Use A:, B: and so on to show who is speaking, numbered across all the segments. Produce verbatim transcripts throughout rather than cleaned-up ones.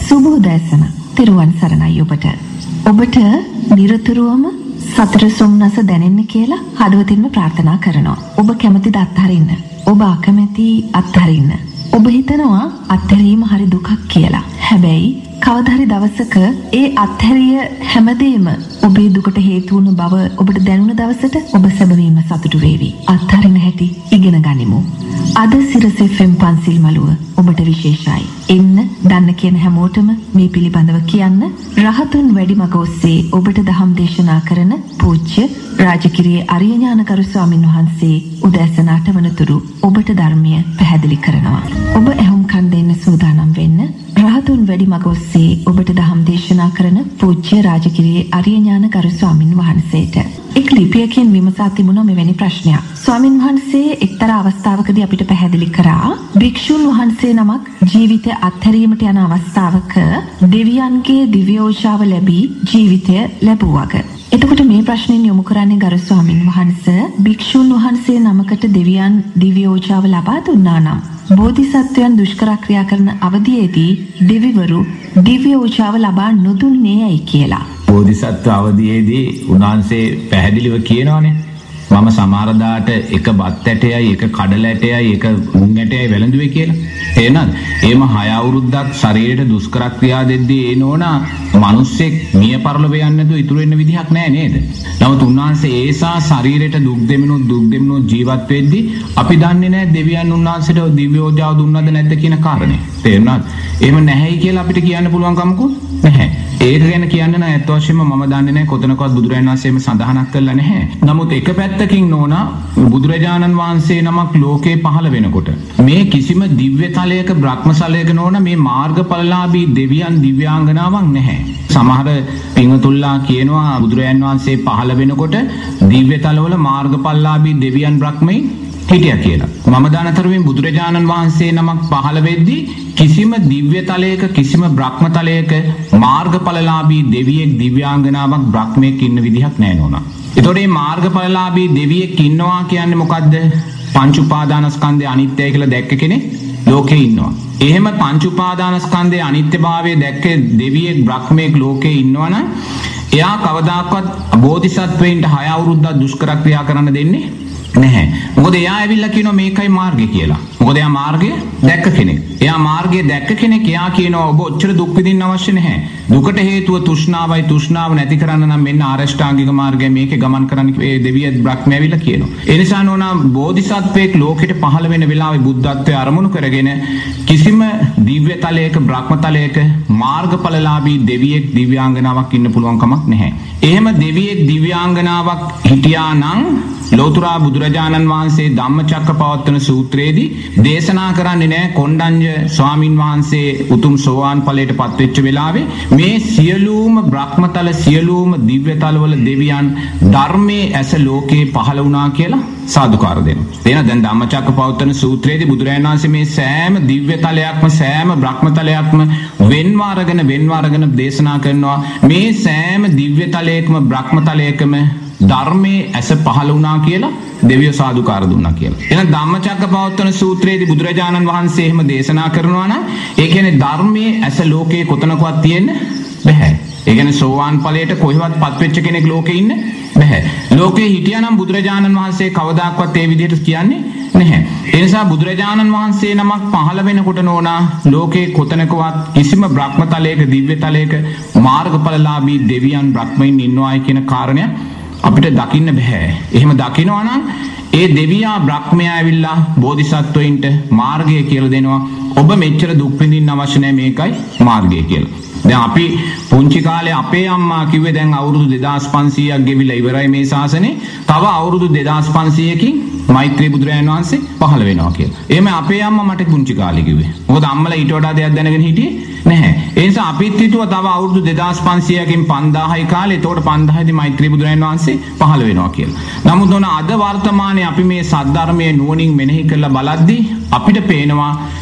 A: සුබෝදෑසන තිරුවන් සරණයි ඔබට. ඔබට නිරතුරුවම සතර සොම්නස දැනෙන්න කියලා හදවතින්ම ප්‍රාර්ථනා කරනවා. ඔබ කැමතිද අත්හරින්න? ඔබ අකමැති අත්හරින්න. ඔබ හිතනවා අත්හැරීම හරි දුකක් කියලා. හැබැයි කවදා හරි දවසක ඒ අත්හැරිය හැමදේම ඔබේ දුකට හේතු වුණු බව ඔබට දැනුණ දවසට ඔබ සැබවින්ම සතුටු වේවි. අත්හරින හැටි ඉගෙන ගනිමු. අද සිරස එෆ් එම් පන්සිල් මළුව ඔබට විශේෂයි. එන්න දන්න කියන හැමෝටම මේ පිළිබඳව කියන්න රහතුන් වැඩිමග ඔස්සේ ඔබට දහම් දේශනා කරන පූජ්‍ය රාජකිරියේ අරිය ඥානකරු ස්වාමින් වහන්සේ උදෑසන අට වනතුරු ඔබට ධර්මය පැහැදිලි කරනවා. ඔබ ඇහුම්කන් දෙන්න සූදානම් වෙන්න. රහතුන් වැඩිමග ඔස්සේ ඔබට දහම් දේශනා කරන පූජ්‍ය රාජකිරියේ අරිය ඥානකරු ස්වාමින් වහන්සේට එක් ලිපියකින් විමසා තිබුණා මෙවැනි ප්‍රශ්නයක්. ස්වාමින් වහන්සේ එක්තරා අවස්ථාවකදී අපිට පැහැදිලි කරා භික්ෂුන් වහන්සේ නමක් ජීවිතය අත්හැරීමට යන අවස්ථාවක දෙවියන්ගේ දිව්‍යෝෂාව ලැබී ජීවිතය ලැබුවාක. එතකොට මේ ප්‍රශ්نين යොමු කරන්නේ ගරු ස්වාමින් වහන්සේ භික්ෂුන් වහන්සේ නමකට දෙවියන් දිව්‍යෝෂාව ලබා දුන්නා නම් බෝධිසත්වයන් දුෂ්කර ක්‍රියා කරන අවධියේදී දෙවිවරු දිව්‍යෝෂාව ලබා නොදුන්නේ ඇයි කියලා.
B: බෝධිසත්ව අවධියේදී උන්වහන්සේ පැහැදිලිව කියනවානේ මම සමහරදාට එක බත් ඇටයයි එක කඩල ඇටයයි එක මුං ඇටයයි වැළඳුවේ කියලා. එහෙනම් එහෙම හය අවුරුද්දක් ශරීරයට දුෂ්කර ක්‍රියා දෙද්දී ඒ නෝනා මිනිස්සෙක් මිය පරලොව යන්නේ නැතුව ඉතුරු වෙන්න විදිහක් නැහැ නේද? නමුත් උන්වහන්සේ ඒසා ශරීරයට දුක් දෙමිනුත් දුක් දෙමිනුත් ජීවත් වෙද්දී අපි දන්නේ නැහැ දෙවියන් උන්වහන්සේට දිව්‍යෝජාව දුන්නද නැද්ද කියන කාරණේ. තේරුණාද? එහෙම නැහැයි කියලා අපිට කියන්න පුළුවන් කමකුත් නැහැ. ඒක ගැන කියන්න නම් ඇත්ත වශයෙන්ම මම දන්නේ නැහැ කොතනකවත් බුදුරජාණන් වහන්සේම සඳහනක් කළා නැහැ. නමුත් එක පැත්තකින් නෝනා බුදුරජාණන් වහන්සේ නමක් ලෝකේ පහළ වෙනකොට මේ කිසිම දිව්‍ය තලයක බ්‍රහ්මසලයක නෝනා මේ මාර්ගඵලලාභී දෙවියන් දිව්‍යාංගනාවක් නැහැ. සමහර පින්වතුන්ලා කියනවා බුදුරජාණන් වහන්සේ පහළ වෙනකොට දිව්‍ය තලවල මාර්ගඵලලාභී දෙවියන් බ්‍රහ්මයි හිටියා කියලා. මම දානතරමින් බුදුරජාණන් වහන්සේ නමක් පහළ වෙද්දී කිසිම දිව්‍ය තලයක කිසිම බ්‍රහ්ම තලයක මාර්ගඵලලාභී දෙවියෙක් දිව්‍යාංගනාවක් බ්‍රහ්මයෙක් ඉන්න විදිහක් නැහැ නෝනා. ඒතකොට මේ මාර්ගඵලලාභී දෙවියෙක් ඉන්නවා කියන්නේ මොකද්ද? පංච උපාදානස්කන්ධය අනිත්‍යයි කියලා දැක්ක කෙනෙක් ලෝකේ ඉන්නවා. එහෙම පංච උපාදානස්කන්ධයේ අනිත්‍යභාවය දැක්ක දෙවියෙක් බ්‍රහ්මයෙක් ලෝකේ ඉන්නවනම් එයා කවදාකවත් බෝධිසත්වයින්ට හය අවුරුද්දක් දුෂ්කර ක්‍රියා කරන්න දෙන්නේ නැහැ. මොකද එයා ඇවිල්ලා කියනවා මේකයි මාර්ගය කියලා. මොකද එයා මාර්ගය දැක්ක කෙනෙක්. එයා මාර්ගය දැක්ක කෙනෙක්. එයා කියනවා ඔබ ඔච්චර දුක් විඳින්න අවශ්‍ය නැහැ. දුකට හේතුව තෘෂ්ණාවයි. තෘෂ්ණාව නැති කරන්න නම් මෙන්න ආරෂ්ඨාංගික මාර්ගය මේකේ ගමන් කරන්න ඒ දෙවියන් බ්‍රහ්ම ඇවිල්ලා කියනවා. ඒ නිසා නෝනා බෝධිසත්වයෙක් ලෝකෙට පහළ වෙන වෙලාවේ බුද්ධත්වයේ අරමුණු කරගෙන කිසිම දිව්‍ය තලයක බ්‍රහ්ම තලයක මාර්ගඵලලාභී දෙවියෙක් දිව්‍යාංගනාවක් ඉන්න පුළුවන් කමක් නැහැ. එහෙම දෙවියෙක් දිව්‍යාංගනාවක් හිටියා නම් ලෝතුරා බුදුරජාණන් වහන්සේ ධම්මචක්කපවත්තන සූත්‍රයේදී දේශනා කරන්නේ නැහැ කොණ්ඩඤ්ඤ ස්වාමින් වහන්සේ උතුම් සෝවාන් ඵලයට පත්වෙච්ච වෙලාවේ මේ සියලුම බ්‍රහ්මතල සියලුම දිව්‍යතලවල දෙවියන් ධර්මයේ ඇස ලෝකේ පහළ වුණා කියලා සාදුකාර දෙනවා. එන දැන් ධම්මචක්කපවත්තන සූත්‍රයේදී බුදුරජාණන් වහන්සේ මේ සෑම දිව්‍යතලයක්ම සෑම බ්‍රහ්මතලයක්ම වෙන්ව අරගෙන වෙන්ව අරගෙන දේශනා කරනවා මේ සෑම දිව්‍යතලයකම බ්‍රහ්මතලයකම ධර්මයේ ඇස පහළ වුණා කියලා දෙවියෝ සාදුකාර දුන්නා කියලා. එහෙනම් ධම්මචක්කපවත්තන සූත්‍රයේදී බුදුරජාණන් වහන්සේ එහෙම දේශනා කරනවා නම් ඒ කියන්නේ ධර්මයේ ඇස ලෝකේ කොතනකවත් තියෙන්න බෑ. ඒ කියන්නේ සෝවාන් ඵලයට කොහෙවත් පත්වෙච්ච කෙනෙක් ලෝකේ ඉන්න බෑ. ලෝකේ හිටියානම් බුදුරජාණන් වහන්සේ කවදාක්වත් ඒ විදිහට කියන්නේ නැහැ. ඒ නිසා බුදුරජාණන් වහන්සේ නමක් පහළ වෙනකොට නෝනා ලෝකේ කොතනකවත් කිසිම බ්‍රහ්මතලයක දිව්‍යතලයක මාර්ගඵලලාභී දෙවියන් බ්‍රහ්මයින් ඉන්නවායි කියන කාරණය අපිට දකින්න බෑ. එහෙම දකිනවා නම් ඒ දෙවියා බ්‍රහ්මයා ඇවිල්ලා බෝධිසත්වයින්ට මාර්ගය කියලා දෙනවා. ඔබ මෙච්චර දුක් විඳින්න අවශ්‍ය නැහැ මේකයි මාර්ගය කියලා. දැන් අපි පුංචි කාලේ අපේ අම්මා කිව්වේ දැන් අවුරුදු දෙදාස් පන්සීයක් ගෙවිලා ඉවරයි මේ ශාසනේ. තව අවුරුදු දෙදාස් පන්සීයකින් මෛත්‍රී බුදුරජාණන් වහන්සේ පහළ වෙනවා කියලා. එහෙම අපේ අම්මා මට පුංචි කාලේ කිව්වේ. මොකද අම්මලා ඊට වඩා දෙයක් දැනගෙන හිටියේ නැහැ. ඒ නිසා අපිත් හිතුවා තව අවුරුදු දෙදාස් පන්සීයකින් පන්දාහයි කාලේ. එතකොට පන්දාහයිදී මෛත්‍රී බුදුරජාණන් වහන්සේ පහළ වෙනවා කියලා. නමුත් ඔන්න අද වර්තමානයේ අපි මේ සද්ධර්මයේ නුවණින් මෙනෙහි කරලා බලද්දී අපිට පේනවා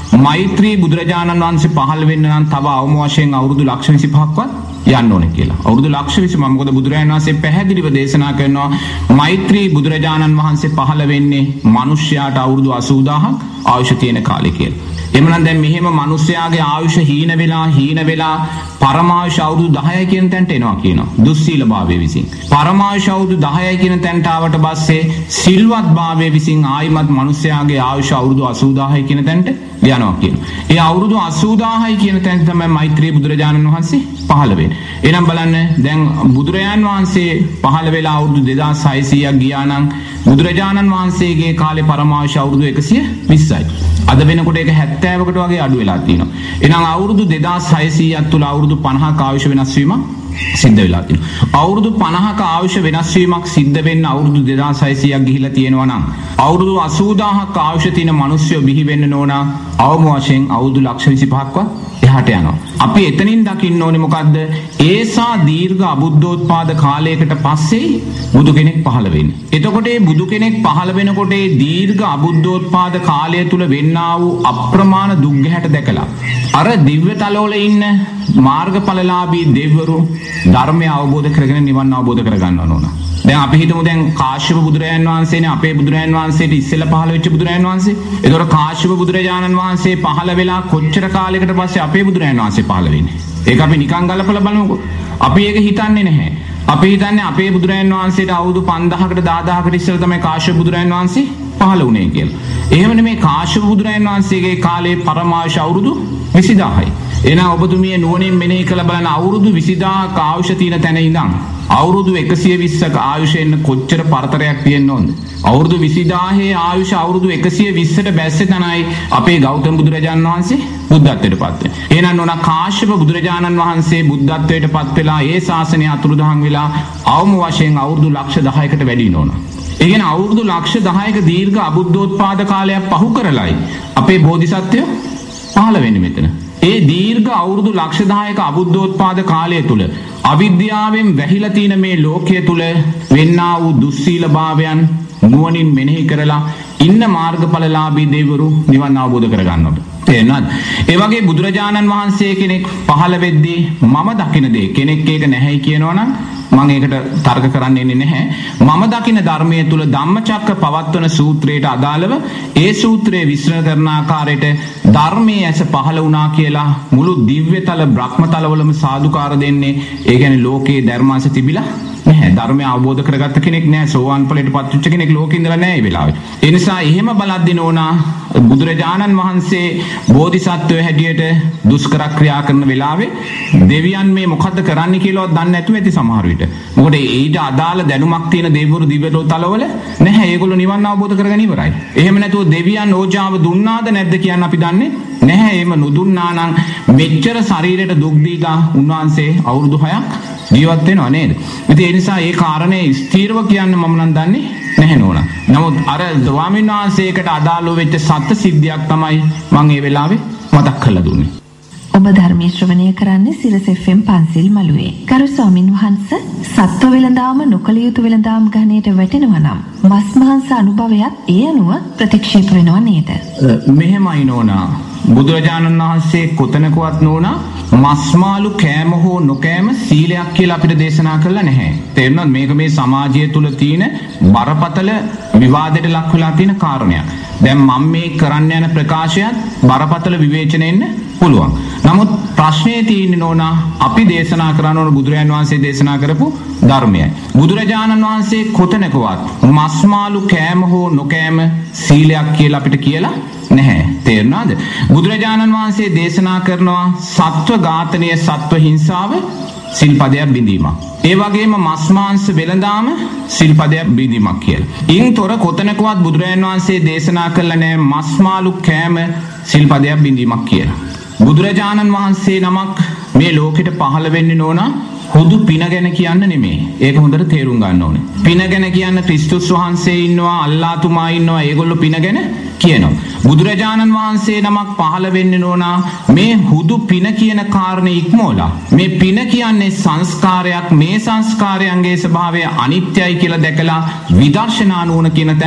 B: මෛත්‍රී බුදුරජාණන් වහන්සේ පහළ වෙන්න නම් තව අවම වශයෙන් අවුරුදු ලක්ෂ විසිපහක්වත් යන්න ඕනේ කියලා. අවුරුදු ලක්ෂ විසි මොකද බුදුරජාණන් වහන්සේ පැහැදිලිව දේශනා කරනවා මෛත්‍රී බුදුරජාණන් වහන්සේ පහළ වෙන්නේ මිනිස්යාට අවුරුදු අසූදාහක් ආයුෂ තියෙන කාලේ කියලා. එමනම් දැන් මෙහෙම මිනිස්යාගේ ආයුෂ හීන වෙලා හීන වෙලා පරමායුෂ අවුරුදු දහයයි කියන තැනට එනවා කියනවා. දුස්සීල භාවයේ විසින්. පරමායුෂ අවුරුදු දහයයි කියන තැනට ආවට පස්සේ සිල්වත් භාවයේ විසින් ආයිමත් මිනිස්යාගේ ආයුෂ අවුරුදු අසූදාහයි කියන තැනට යනවා කියනවා. ඒ අවුරුදු අසූදාහයි කියන තැන තමයි මෛත්‍රී බුදුරජාණන් වහන්සේ පහළ වෙන්නේ. එහෙනම් බලන්න දැන් බුදුරජාණන් වහන්සේ පහළ වෙලා අවුරුදු දෙදාස් හයසීයක් ගියා නම් බුදුරජාණන් වහන්සේගේ කාලේ පරමායුෂ අවුරුදු එකසිය විස්සයි. අද වෙනකොට ඒක හැත්තෑවකට වගේ අඩු වෙලා තියෙනවා. එහෙනම් අවුරුදු දෙදාස් හයසීයක් තුල අවුරුදු පනහක ආයුෂ වෙනස් වීමක් සිද්ධ වෙලා තියෙනවා. අවුරුදු පනහක ආයුෂ වෙනස් වීමක් සිද්ධ වෙන්න අවුරුදු දෙදාස් හයසීයක් ගිහිලා තියෙනවා නම් අවුරුදු අසූදාහක ආයුෂ තියෙන මිනිස්සු බිහි වෙන්න ඕන අවම වශයෙන් අවුරුදු ලක්ෂ විසිපහක්වත් එහාට යනවා. අපි එතනින් දකින්න ඕනේ මොකද්ද? ඒසා දීර්ඝ අබුද්ධෝත්පාද කාලයකට පස්සේ බුදු කෙනෙක් පහළ වෙන්නේ. එතකොට මේ බුදු කෙනෙක් පහළ වෙනකොට මේ දීර්ඝ අබුද්ධෝත්පාද කාලය තුල වෙන්නා වූ අප්‍රමාණ දුක් ගැහැට දැකලා අර දිව්‍ය තලවල ඉන්න මාර්ගඵලලාභී දෙවිවරු ධර්මය අවබෝධ කරගෙන නිවන් අවබෝධ කරගන්න ඕන. දැන් අපි හිතමු දැන් කාශ්‍යප බුදුරජාණන් වහන්සේනේ අපේ බුදුරජාණන් වහන්සේට ඉස්සෙල්ලා පහළ වෙච්ච බුදුරජාණන් වහන්සේ. ඒතකොට කාශ්‍යප බුදුරජාණන් වහන්සේ පහළ වෙලා කොච්චර කාලයකට පස්සේ අපේ බුදුරජාණන් වහන්සේ පහළ වෙන්නේ? ඒක අපි නිකන් ගලපලා බලමුකෝ. අපි ඒක හිතන්නේ නැහැ. අපි හිතන්නේ අපේ බුදුරජාණන් වහන්සේට අවුරුදු පන්දාහකට දාදාහකට ඉස්සෙල්ලා තමයි කාශ්‍යප බුදුරජාණන් වහන්සේ පහළ වුණේ කියලා. එහෙම නෙමෙයි කාශ්‍යප බුදුරජාණන් වහන්සේගේ කාලේ පරමායුෂ අවුරුදු විසිදාහයි. එහෙනම් ඔබතුමිය නුවණින් මෙනෙහි කළ බලන අවුරුදු විසිදාහක ආයුෂ තියෙන තැන ඉඳන් අවුරුදු එකසිය විස්සක ආයුෂෙන් කොච්චර පරතරයක් තියෙන්න ඕනද? අවුරුදු විසිදාහේ ආයුෂ අවුරුදු එකසිය විස්සට බැස්සේ තමයි අපේ ගෞතම බුදුරජාණන් වහන්සේ බුද්ධත්වයට පත් වෙන්නේ. එහෙනම් ඕන කාශ්‍යප බුදුරජාණන් වහන්සේ බුද්ධත්වයට පත් වෙලා ඒ ශාසනය අතුරුදහන් වෙලා අවම වශයෙන් අවුරුදු ලක්ෂ දහයකට වැඩි වෙනවා. ඒ කියන්නේ අවුරුදු ලක්ෂ දහයක දීර්ඝ අබුද්ධෝත්පාද කාලයක් පහු කරලයි අපේ බෝධිසත්වයෝ පහළ වෙන්නේ මෙතන. ඒ දීර්ඝ අවුරුදු ලක්ෂ දහයක අබුද්ධෝත්පාද කාලය තුල අවිද්‍යාවෙන් වැහිලා තියෙන මේ ලෝකයේ තුල වෙන්නා වූ දුස්සීල භාවයන් නුවණින් මෙනෙහි කරලා ඉන්න මාර්ගඵලලාභී දෙවිවරු නිවන් අවබෝධ කරගන්නවට. තේරෙනවද? ඒ වගේ බුදුරජාණන් වහන්සේ කෙනෙක් පහළ වෙද්දී මම දකින දේ කෙනෙක් ඒක නැහැයි කියනවනම් මම ඒකට තර්ක කරන්න එන්නේ නැහැ. මම දකින ධර්මයේ තුල ධම්මචක්ක පවත්වන සූත්‍රයට අදාළව ඒ සූත්‍රයේ විශ්ලේෂණය කරන ආකාරයට ධර්මයේ ඇස පහළ වුණා කියලා මුළු දිව්‍යතල බ්‍රහ්මතලවලම සාදුකාර දෙන්නේ. ඒ කියන්නේ ලෝකේ ධර්මාංශ තිබිලා නැහැ. ධර්මය අවබෝධ කරගත්ත කෙනෙක් නැහැ. සෝවාන් ඵලයට පත් වෙච්ච කෙනෙක් ලෝකේ ඉඳලා නැහැ මේ වෙලාවේ. ඒ නිසා එහෙම බලද්දී නෝනා බුදුරජාණන් වහන්සේ බෝධිසත්වය හැටියට දුෂ්කර ක්‍රියා කරන වෙලාවේ දෙවියන් මේ මොකද්ද කරන්න කියලාවත් දන්නේ නැතුව ඇති සමහර විට. මොකද ඊට අදාළ දැනුමක් තියෙන දෙවිවරු දිව්‍යලෝ තලවල නැහැ. ඒගොල්ලෝ නිවන් අවබෝධ කරගෙන ඉවරයි. එහෙම නැතුව දෙවියන් ඕජාව දුන්නාද නැද්ද කියන්න අපි දන්නේ නැහැ. එහෙම නොදුන්නා නම් මෙච්චර ශරීරයට දුක් දීලා උන්වහන්සේ අවුරුදු හයක් ජීවත් වෙනව නේද? ඉතින් ඒ නිසා ඒ කාරණේ ස්ථීරව කියන්න මම නම් දන්නේ නැහැ නෝනා. නමුත් අර ස්වාමීන් වහන්සේකට අදාළව වෙච්ච සත්‍ය සිද්ධියක් තමයි මම ඒ වෙලාවේ මතක් කරලා දුන්නේ.
A: ඔබ ධර්මයේ ශ්‍රවණය කරන්නේ සිරස එෆ් එම් පන්සිල් මළුවේ. කරු ස්වාමින් වහන්සේ සත්ව වෙළඳාම නොකළ යුතු වෙළඳාම් ගණයට වැටෙනවා නම් මස් මාංශ අනුභවයත් ඒ අනුව ප්‍රතික්ෂේප වෙනවා නේද?
B: මෙහෙමයි නෝනා. බුදුරජාණන් වහන්සේ කොතනකවත් නෝනා මස්මාලු කෑම හෝ නොකෑම සීලයක් කියලා අපිට දේශනා කළා නැහැ. තේරුණාද? මේක මේ සමාජය තුල තියෙන බරපතල විවාදයට ලක් වෙලා තියෙන කාරණයක්. දැන් මම මේ කරන්න යන ප්‍රකාශයත් බරපතල විවේචනෙන්න පුළුවන්. නමුත් ප්‍රශ්නේ තියෙන්නේ නෝනා අපි දේශනා කරන ඕන බුදුරජාණන් වහන්සේ දේශනා කරපු ධර්මයයි. බුදුරජාණන් වහන්සේ කොතනකවත් මස්මාලු කෑම හෝ නොකෑම සීලයක් කියලා අපිට කියලා නැහැ. තේරුණාද? බුදුරජාණන් වහන්සේ දේශනා කරනවා සත්ව ඝාතනය සත්ව හිංසාව සිල්පදයක් බිඳීමක්. ඒ වගේම මස් මාංශ වෙළඳාම සිල්පදයක් බිඳීමක් කියලා. ඉන්තොර කොතනකවත් බුදුරජාණන් වහන්සේ දේශනා කළා නැහැ මස් මාළු කෑම සිල්පදයක් බිඳීමක් කියලා. බුදුරජාණන් වහන්සේ නමක් මේ ලෝකෙට පහළ වෙන්නේ නෝනා හුදු පින ගැන කියන්න නෙමෙයි. ඒක හොඳට තේරුම් ගන්න ඕනේ. පින ගැන කියන්න ක්‍රිස්තුස් වහන්සේ ඉන්නවා, අල්ලාහ්තුමා ඉන්නවා. ඒගොල්ලෝ පින ගැන කියනවා. බුදුරජාණන් වහන්සේ නමක් පහළ වෙන්නේ නෝනා මේ හුදු පින කියන කාරණේ ඉක්මෝලා. මේ පින කියන්නේ සංස්කාරයක්. මේ සංස්කාරයන්ගේ ස්වභාවය අනිත්‍යයි කියලා දැකලා විදර්ශනා නුවණ කියන තැනයි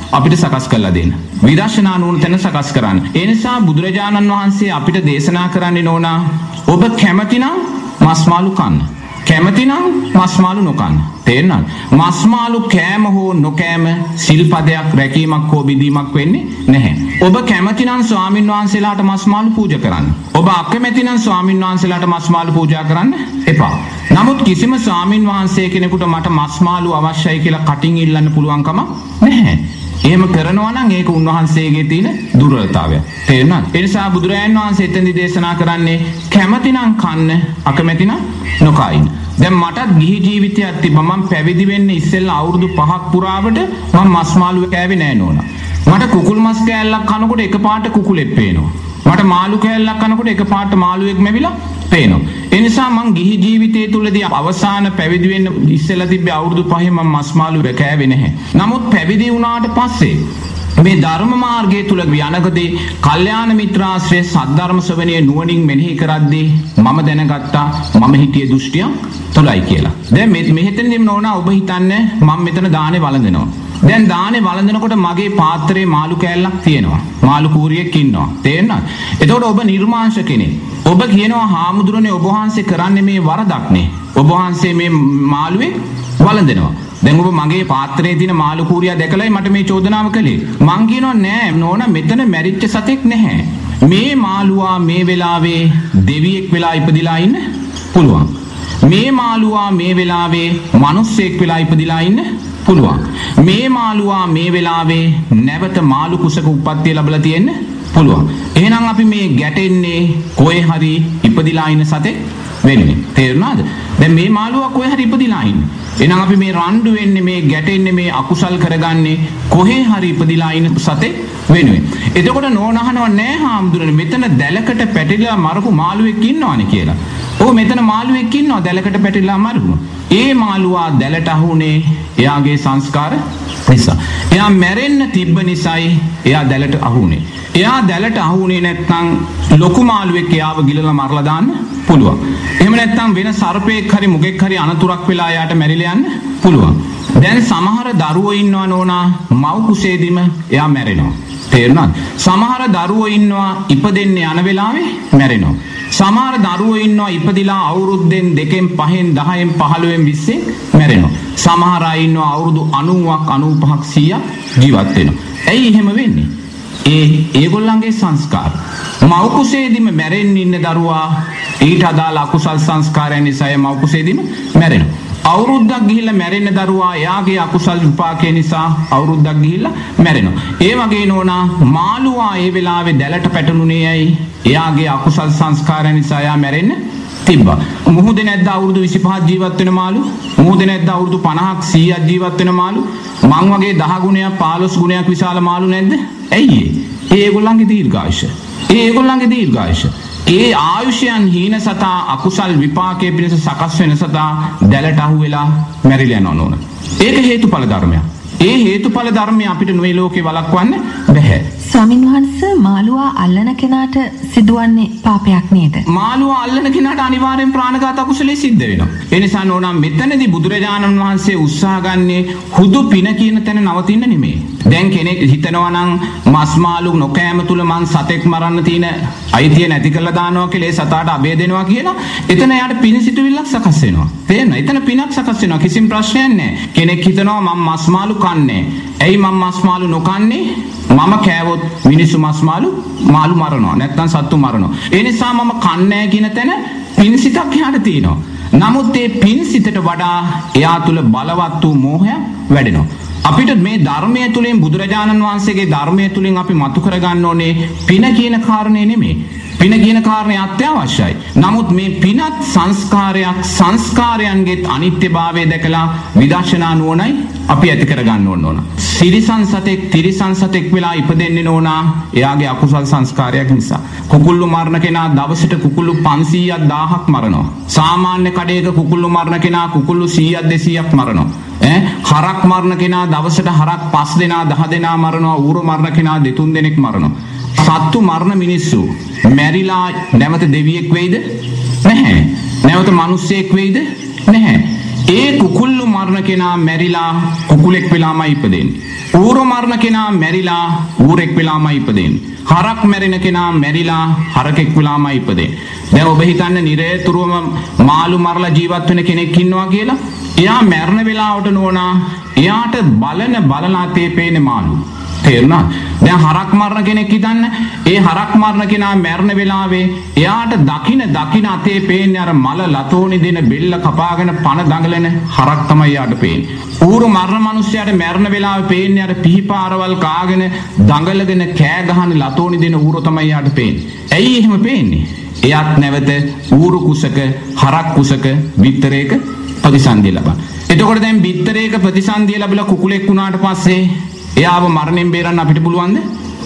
B: අපිට සකස් කරලා දෙන්න. විදර්ශනා නුවණ තැන සකස් කරන්න. ඒ නිසා බුදුරජාණන් වහන්සේ අපිට දේශනා කරන්නේ නෝනා ඔබ කැමතිනම් මස් මාළු කන්න. කැමතිනම් මස් මාළු නොකන්න. තේරෙනවද? මස් මාළු කෑම හෝ නොකෑම සිල්පදයක් රැකීමක් හෝ බිඳීමක් වෙන්නේ නැහැ. ඔබ කැමතිනම් ස්වාමින් වහන්සේලාට මස් මාළු පූජා කරන්න. ඔබ අකමැතිනම් ස්වාමින් වහන්සේලාට මස් මාළු පූජා කරන්න එපා. නමුත් කිසිම ස්වාමින් වහන්සේ කෙනෙකුට මට මස් මාළු අවශ්‍යයි කියලා කටින් ඉල්ලන්න පුළුවන් කම නැහැ. එහෙම කරනවා නම් ඒක උන්වහන්සේගේ තියෙන දුර්වලතාවය. තේරුණාද? ඒ නිසා බුදුරජාණන් වහන්සේ එතෙන්දි දේශනා කරන්නේ කැමතිනම් කන්න, අකමැතිනම් නොකයින්. දැන් මටත් ගිහි ජීවිතයක් තිබ්බා. මම පැවිදි වෙන්න ඉස්සෙල්ලා අවුරුදු පහක් පුරාවට මම මස් මාළු කෑවේ නෑ නෝනා. මට කුකුල් මස් කෑල්ලක් කනකොට එකපාරට කුකුලෙක් පේනවා. මට මාළු කෑල්ලක් කනකොට එකපාරට මාළුවෙක් මැවිලා පේනවා. ඒ නිසා මං ගිහි ජීවිතයේ තුලදී අවසාන පැවිදි වෙන්න ඉස්සෙල්ලා තිබ්බේ අවුරුදු පහේ මම මස් මාළු කෑවේ නැහැ. නමුත් පැවිදි වුණාට පස්සේ මේ ධර්ම මාර්ගයේ තුල යනකදී කල්යාණ මිත්‍රාශ්‍රය සද්ධර්ම ශ්‍රවණයේ නුවණින් මෙනෙහි කරද්දී මම දැනගත්තා මම හිටියේ දෘෂ්ටිය තුලයි කියලා. දැන් මේ මෙහෙතනදී නෝනා ඔබ හිතන්නේ මම මෙතන දානේ වළඳනවා. දැන් දානේ වළඳනකොට මගේ පාත්‍රයේ මාළු කෑල්ලක් තියෙනවා. මාළු කූරියෙක් ඉන්නවා. තේරෙනවද? එතකොට ඔබ නිර්මාංශ කෙනෙක්. ඔබ කියනවා හාමුදුරනේ ඔබ වහන්සේ කරන්නේ මේ වරදක්නේ. ඔබ වහන්සේ මේ මාළුවේ වළඳනවා. දැන් ඔබ මගේ පාත්‍රයේ තියෙන මාළු කූරියා දැකලායි මට මේ චෝදනාව කළේ. මං කියනවා නෑ නෝනා මෙතන මැරිච්ච සතෙක් නැහැ. මේ මාළුවා මේ වෙලාවේ දෙවියෙක් වෙලා ඉපදිලා ඉන්න පුළුවන්. මේ මාළුවා මේ වෙලාවේ මිනිස්සෙක් වෙලා ඉපදිලා ඉන්න පුළුවන්. මේ මාළුවා මේ වෙලාවේ නැවත මාළු කුසක උප්පත්තිය ලැබලා තියෙන්න පුළුවන්. එහෙනම් අපි මේ ගැටෙන්නේ කොහේ හරි ඉපදිලා ඉන්න සතෙක් වෙන්නේ. තේරුණාද? දැන් මේ මාළුවා කොහේ හරි ඉපදිලා ඉන්නේ. එහෙනම් අපි මේ රණ්ඩු වෙන්නේ මේ ගැටෙන්නේ මේ අකුසල් කරගන්නේ කොහේ හරි ඉපදිලා ඉන්න සතෙක් වෙනුවෙන්. එතකොට නෝනහනව නෑ හාමුදුරනේ මෙතන දැලකට පැටිලා මරපු මාළුවෙක් ඉන්නවනේ කියලා. ඔව් මෙතන මාළුවෙක් ඉන්නවා දැලකට පැටිලා මරපු. ඒ මාළුවා දැලට අහුනේ එයාගේ සංස්කාර නිසා. එයා මැරෙන්න තිබ්බ නිසායි එයා දැලට අහුනේ. එයා දැලට අහුනේ නැත්නම් ලොකු මාළුවෙක් එයාව ගිලලා මරලා දාන්න පුළුවන්. එහෙම නැත්නම් වෙන සර්පෙක් හරි මුගෙක් හරි අනතුරක් වෙලා එයාට මැරිලා යන්න පුළුවන්. දැන් සමහර දරුවෝ ඉන්නවා නෝනා මව් කුසේදීම එයා මැරෙනවා. තේරුණාද? සමහර දරුවෝ ඉන්නවා ඉපදෙන්නේ යන වෙලාවේ මැරෙනවා. සමහර දරුවෝ ඉන්නවා ඉපදිලා අවුරුද්දෙන් දෙකෙන් පහෙන් දහයෙන් පහළොවෙන් විස්සෙන් මැරෙනවා. සමහර අය ඉන්නවා අවුරුදු අනූවක් අනූපහක් සීයක් ජීවත් වෙනවා. ඇයි එහෙම වෙන්නේ? ඒ ඒගොල්ලන්ගේ සංස්කාර. මව් කුසේදීම මැරෙන්න ඉන්න දරුවා ඊට අදාළ අකුසල් සංස්කාරයන් නිසා මව් කුසේදීම මැරෙනවා. අවුරුද්දක් ගිහිල්ලා මැරෙන්න දරුවා එයාගේ අකුසල් විපාකේ නිසා අවුරුද්දක් ගිහිල්ලා මැරෙනවා. ඒ වගේ නෝනා මාළුවා ඒ වෙලාවේ දැලට පැටළුනේ ඇයි? එයාගේ අකුසල් සංස්කාරයන් නිසා එයා මැරෙන්න තිබ්බා. මුහුදේ නැද්ද අවුරුදු විසිපහක් ජීවත් වෙන මාළු? මුහුදේ නැද්ද අවුරුදු පනහක් සීයක් ජීවත් වෙන මාළු? මං වගේ දහ ගුණයක් පහළොස් ගුණයක් විශාල මාළු නැද්ද? ඇයි ඒ? ඒගොල්ලන්ගේ දීර්ඝායුෂ. ඒ ඒගොල්ලන්ගේ දීර්ඝායුෂ. ඒ ආයුෂයන් හීන සතා අකුසල් විපාකයේ පිණිස සකස් වෙන සතා දැලට අහු වෙලා මැරිලා යනවා නෝන. ඒක හේතුඵල ධර්මයක්. ඒ හේතුඵල ධර්මය අපිට මේ ලෝකේ වළක්වන්න බැහැ.
A: ස්වාමින් වහන්සේ මාළුවා අල්ලන කෙනාට සිදුවන්නේ පාපයක් නේද?
B: මාළුවා අල්ලන කෙනාට අනිවාර්යෙන් ප්‍රාණඝාත අකුසලයේ සිද්ධ වෙනවා. ඒ නිසා නෝනා මෙතනදී බුදුරජාණන් වහන්සේ උත්සාහ ගන්නේ හුදු පින කියන තැන නවතින්න නෙමෙයි. දැන් කෙනෙක් හිතනවා නම් මස් මාළු නොකෑම තුල මං සතෙක් මරන්න තියෙන අයිතිය නැති කරලා දානවා කියලා ඒ සතාට අබේ දෙනවා කියලා එතන යාට පින සිතුවිල්ලක් සකස් වෙනවා. තේරෙනවද? එතන පිනක් සකස් වෙනවා. කිසිම ප්‍රශ්නයක් නැහැ. කෙනෙක් හිතනවා මම මස් මාළු කන්නේ. ඇයි මම මස් මාළු නොකන්නේ? මම කෑවොත් මිනිස්සු මස් මාළු මාළු මරනවා. නැත්නම් සත්තු මරනවා. ඒ නිසා මම කන්නේ කියන තැන පින්සිතක් යාට තියෙනවා. නමුත් ඒ පින්සිතට වඩා එයා තුල බලවත් වූ මෝහයක් වැඩෙනවා. අපිට මේ ධර්මයේ තුලින් බුදුරජාණන් වහන්සේගේ ධර්මයේ තුලින් අපි මතු කරගන්න ඕනේ පින කියන කාරණේ නෙමෙයි. පින කියන කාරණේ අත්‍යවශ්‍යයි. නමුත් මේ පිනත් සංස්කාරයක් සංස්කාරයන්ගේ අනිත්‍යභාවය දැකලා විදර්ශනා නුවණයි අපි ඇති කරගන්න ඕන ඕන. සිරිසන් සතෙක් තිරිසන් සතෙක් වෙලා ඉපදෙන්නේ නෝනා එයාගේ අකුසල් සංස්කාරයක් නිසා. කුකුල්ලු මරණ කෙනා දවසට කුකුල්ලු පන්සීයක් දහයක් මරනවා. සාමාන්‍ය කඩේක කුකුල්ලු මරණ කෙනා කුකුල්ලු සීයක් දෙසීයක් මරනවා. ඈ හරක් මරණ කෙනා දවසට හරක් පස් දෙනා දහ දෙනා මරනවා. ඌරු මරණ කෙනා දෙතුන් දෙනෙක් මරනවා. සත්තු මරණ මිනිස්සු මැරිලා නැවත දෙවියෙක් වෙයිද? නැහැ. නැවත මිනිස්සෙක් වෙයිද? නැහැ. ඒ කුකුල්ලු මරණ කෙනා මැරිලා කුකුලෙක් වෙලාමයි ඉපදෙන්නේ. ඌරු මරණ කෙනා මැරිලා ඌරෙක් වෙලාමයි ඉපදෙන්නේ. හරක් මැරෙන කෙනා මැරිලා හරකෙක් වෙලාමයි ඉපදෙන්නේ. දැන් ඔබ හිතන්නේ නිරේතුරුවම මාළු මරලා ජීවත් වෙන කෙනෙක් ඉන්නවා කියලා? එයා මැරෙන වෙලාවට නෝනා එයාට බලන බලනාතේ පේන්නේ මාළු. තේරුණා? දැන් හරක් මරන කෙනෙක් හිතන්න. ඒ හරක් මරන කෙනා මැරෙන වෙලාවේ එයාට දකින දකින අතේ පේන්නේ අර මල ලතෝනි දෙන බෙල්ල කපාගෙන පණ දඟලන හරක් තමයි යාට පේන්නේ. ඌරු මරන මිනිස්සයාට මැරෙන වෙලාවේ පේන්නේ අර පිහිපාරවල් කාගෙන දඟලගෙන කෑ ගහන ලතෝනි දෙන ඌරු තමයි යාට පේන්නේ. ඇයි එහෙම පේන්නේ? එයාත් නැවත ඌරු කුසක හරක් කුසක විතරේක ප්‍රතිසන්දිය ලබන. එතකොට දැන් විතරේක ප්‍රතිසන්දිය ලැබිලා කුකුලෙක් වුණාට පස්සේ එයාව මරණයෙන් බේරන්න අපිට පුළුවන්ද?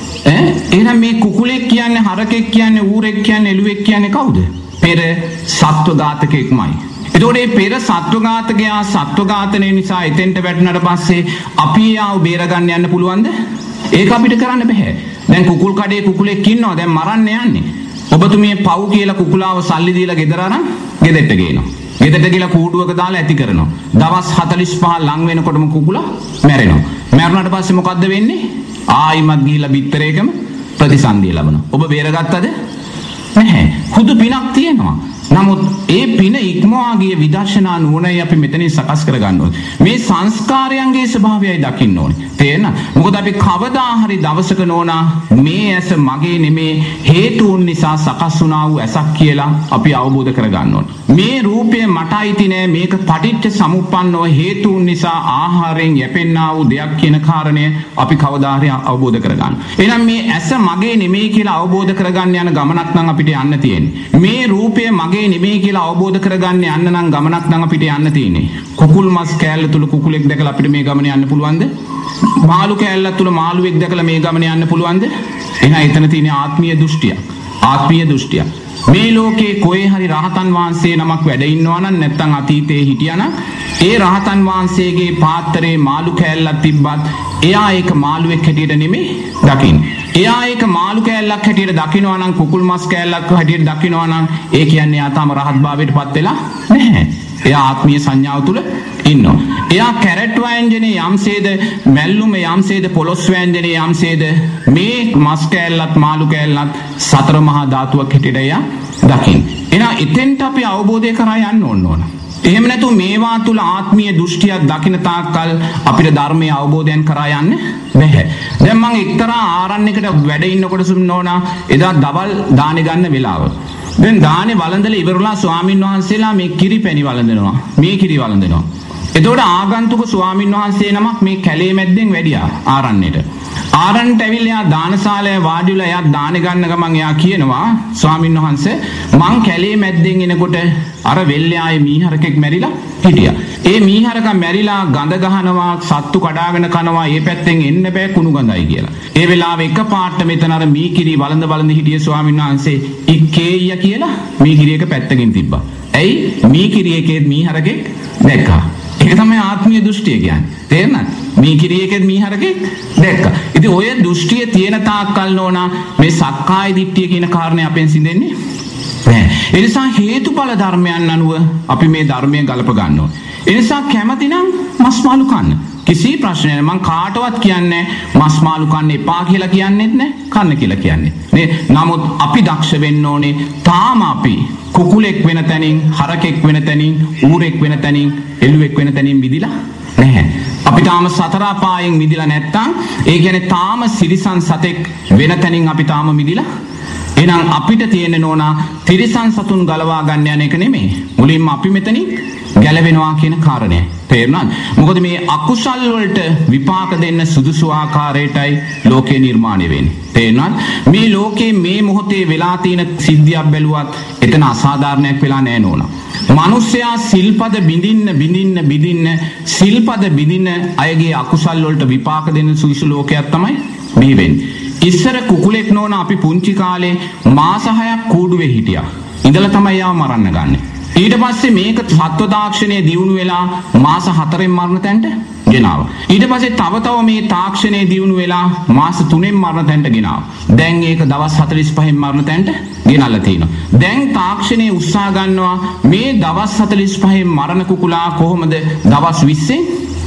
B: ඈ එහෙනම් මේ කුකුලෙක් කියන්නේ හරකෙක් කියන්නේ ඌරෙක් කියන්නේ එළුවෙක් කියන්නේ කවුද? පෙර සත්ව ඝාතකෙක්මයි. එතකොට මේ පෙර සත්ව ඝාතකයා සත්ව ඝාතනය නිසා එතෙන්ට වැටුණාට පස්සේ අපි යාව බේරගන්න යන්න පුළුවන්ද? ඒක අපිට කරන්න බෑ. දැන් කුකුල් කඩේ කුකුලෙක් ඉන්නවා දැන් මරන්න යන්නේ. ඔබතුමිය පව් කියලා කුකුලාව සල්ලි දීලා ගෙදර අරන් ගෙදරට ගේනවා. ගෙදරට ගිහලා කූඩුවක දාලා ඇති කරනවා. දවස් හතළිස් පහ ලං වෙනකොටම කුකුලා මැරෙනවා. මැරුණාට පස්සේ මොකද්ද වෙන්නේ? ආයිමත් ගිහිලා බිත්තරේකම ප්‍රතිසන්දිය ලබනවා. ඔබ බේරගත්තද? නැහැ. හුදු පිනක් තියෙනවා. නමුත් ඒ පින ඉක්මවා ගිය විදර්ශනා නුවණයි අපි මෙතනින් සකස් කරගන්න ඕනේ. මේ සංස්කාරයන්ගේ ස්වභාවයයි දකින්න ඕනේ. තේරෙනවද? මොකද අපි කවදා හරි දවසක නෝනා මේ ඇස මගේ නෙමේ හේතුන් නිසා සකස් වුණා වූ ඇසක් කියලා අපි අවබෝධ කරගන්න ඕනේ. මේ රූපය මට අයිති නෑ මේක පටිච්ච සමුප්පන්නව හේතුන් නිසා ආහාරයෙන් යැපෙන්නා වූ දෙයක් කියන කාරණය අපි කවදා හරි අවබෝධ කරගන්න. එහෙනම් මේ ඇස මගේ නෙමේ කියලා අවබෝධ කරගන්න යන ගමනක් නම් අපිට යන්න තියෙන්නේ. මේ රූපය මගේ නෙමෙයි කියලා අවබෝධ කරගන්න යන්න නම් ගමනක් නම් අපිට යන්න තියෙන්නේ. කුකුල් මස් කෑල්ල තුල කුකුලෙක් දැකලා අපිට මේ ගමන යන්න පුළුවන්ද? මාළු කෑල්ල තුල මාළුවෙක් දැකලා මේ ගමන යන්න පුළුවන්ද? එහෙනම් එතන තියෙන ආත්මීය දෘෂ්ටිය. ආත්මීය දෘෂ්ටිය. මේ ලෝකේ කොහේ හරි රහතන් වහන්සේ නමක් වැඩ ඉන්නවා නම් නැත්නම් අතීතයේ හිටියා නම් ඒ රහතන් වහන්සේගේ පාත්‍රයේ මාළු කෑල්ලක් තිබ්බත් එයා ඒක මාළුවෙක් හැටියට නෙමෙයි දකින්නේ. එයා ඒක මාළු කෑල්ලක් හැටියට දකිනවා නම් කුකුල් මස් කෑල්ලක් හැටියට දකිනවා නම් ඒ කියන්නේ එයා තාම රහත් භාවයට පත් වෙලා නැහැ. එයා ආත්මීය සංඥාව තුල ඉන්නවා. එයා කැරට් වෑංජනේ යම්සේද මැල්ලුම යම්සේද පොලොස් වෑංජනේ යම්සේද මේ මස් කෑල්ලත් මාළු කෑල්ලත් සතර මහා ධාතුවක් හැටියට එයා දකින්නේ. එහෙනම් එතෙන්ට අපි අවබෝධය කරා යන්න ඕන ඕන. එහෙම නැතු මේවා තුල ආත්මීය දෘෂ්ටියක් දකින තාක්කල් අපිට ධර්මයේ අවබෝධයන් කරා යන්න බැහැ. දැන් මම එක්තරා ආරණ්‍යයකට වැඩ ඉන්නකොට සුන්නෝනා එදා දවල් දානේ ගන්න වෙලාව. දැන් දානේ වළඳලා ඉවරලා ස්වාමින් වහන්සේලා මේ කිරි පැණි වළඳනවා. මේ කිරි වළඳනවා. එතකොට ආගන්තුක ස්වාමින් වහන්සේ නමක් මේ කැලේ මැද්දෙන් වැඩියා ආරණ්‍යට. ආරණ්‍යට ඇවිල්ලා එයා දානශාලාවේ වාඩි වෙලා එයා දානේ ගන්න ගමන් එයා කියනවා ස්වාමින් වහන්සේ මං කැලේ මැද්දෙන් එනකොට අර වෙල්යායේ මීහරකෙක් මැරිලා හිටියා. ඒ මීහරකා මැරිලා ගඳ ගහනවා සත්තු කඩාගෙන කනවා ඒ පැත්තෙන් එන්න බෑ කුණු ගඳයි කියලා. ඒ වෙලාවේ එකපාරට මෙතන අර මීකිරි වළඳ වළඳ හිටිය ස්වාමීන් වහන්සේ ඉක්කේය කියලා මීකිරි එක පැත්තකින් තිබ්බා. ඇයි මීකිරි එකේ මීහරකෙක් දැක්කා. ඒක තමයි ආත්මීය දෘෂ්ටිය කියන්නේ. තේරෙනවද? මීකිරි එකේ මීහරකෙක් දැක්කා. ඉතින් ඔය දෘෂ්ටිය තියෙන තාක්කල් නෝනා මේ සක්කාය දිට්ඨිය කියන කාරණේ අපෙන් සිඳෙන්නේ නැහැ. ඒ නිසා හේතුඵල ධර්මයන් අනුව අපි මේ ධර්මය ගලප ගන්න ඕනේ. ඒ නිසා කැමති නම් මස් මාළු කන්න. කිසි ප්‍රශ්නයක් නැහැ. මං කාටවත් කියන්නේ මස් මාළු කන්න එපා කියලා කියන්නේත් නැහැ. කන්න කියලා කියන්නේ. නේ? නමුත් අපි දක්ෂ වෙන්න ඕනේ. තාම අපි කුකුලෙක් වෙන තැනින්, හරකෙක් වෙන තැනින්, ඌරෙක් වෙන තැනින්, එළුවෙක් වෙන තැනින් මිදිලා නැහැ. අපි තාම සතර අපායෙන් මිදිලා නැත්තම් ඒ කියන්නේ තාම සිරිසන් සතෙක් වෙන තැනින් අපි තාම මිදිලා එහෙනම් අපිට තියෙන නෝනා තිරිසන් සතුන් ගලවා ගන්න යන එක නෙමෙයි. මුලින්ම අපි මෙතනින් ගැලවෙනවා කියන කාරණය. තේරුණාද? මොකද මේ අකුසල් වලට විපාක දෙන්න සුදුසු ආකාරයටයි ලෝකේ නිර්මාණය වෙන්නේ. තේරුණාද? මේ ලෝකේ මේ මොහොතේ වෙලා තියෙන සිද්ධියක් බැලුවත් එතන අසාධාරණයක් වෙලා නැහැ නෝනා. මිනිස්සයා සිල්පද බිඳින්න බිඳින්න බිඳින්න සිල්පද බිඳින්න අයගේ අකුසල් වලට විපාක දෙන්න සුදුසු ලෝකයක් තමයි මේ වෙන්නේ. ඉස්සර කුකුලෙක් නෝන අපි පුංචි කාලේ මාස හයක් කූඩුවේ හිටියා. ඉඳලා තමයි යාව මරන්න ගන්නේ. ඊට පස්සේ මේක සත්ව තාක්ෂණය දියුණු වෙලා මාස හතරෙන් මරණ තැනට ගෙනාවා. ඊට පස්සේ තව තව මේ තාක්ෂණය දියුණු වෙලා මාස තුනෙන් මරණ තැනට ගෙනාවා. දැන් ඒක දවස් හතළිස් පහෙන් මරණ තැනට ගෙනල්ලා තිනවා. දැන් තාක්ෂණය උත්සාහ ගන්නවා මේ දවස් හතළිස් පහෙන් මරණ කුකුලා කොහොමද දවස් විස්සෙන්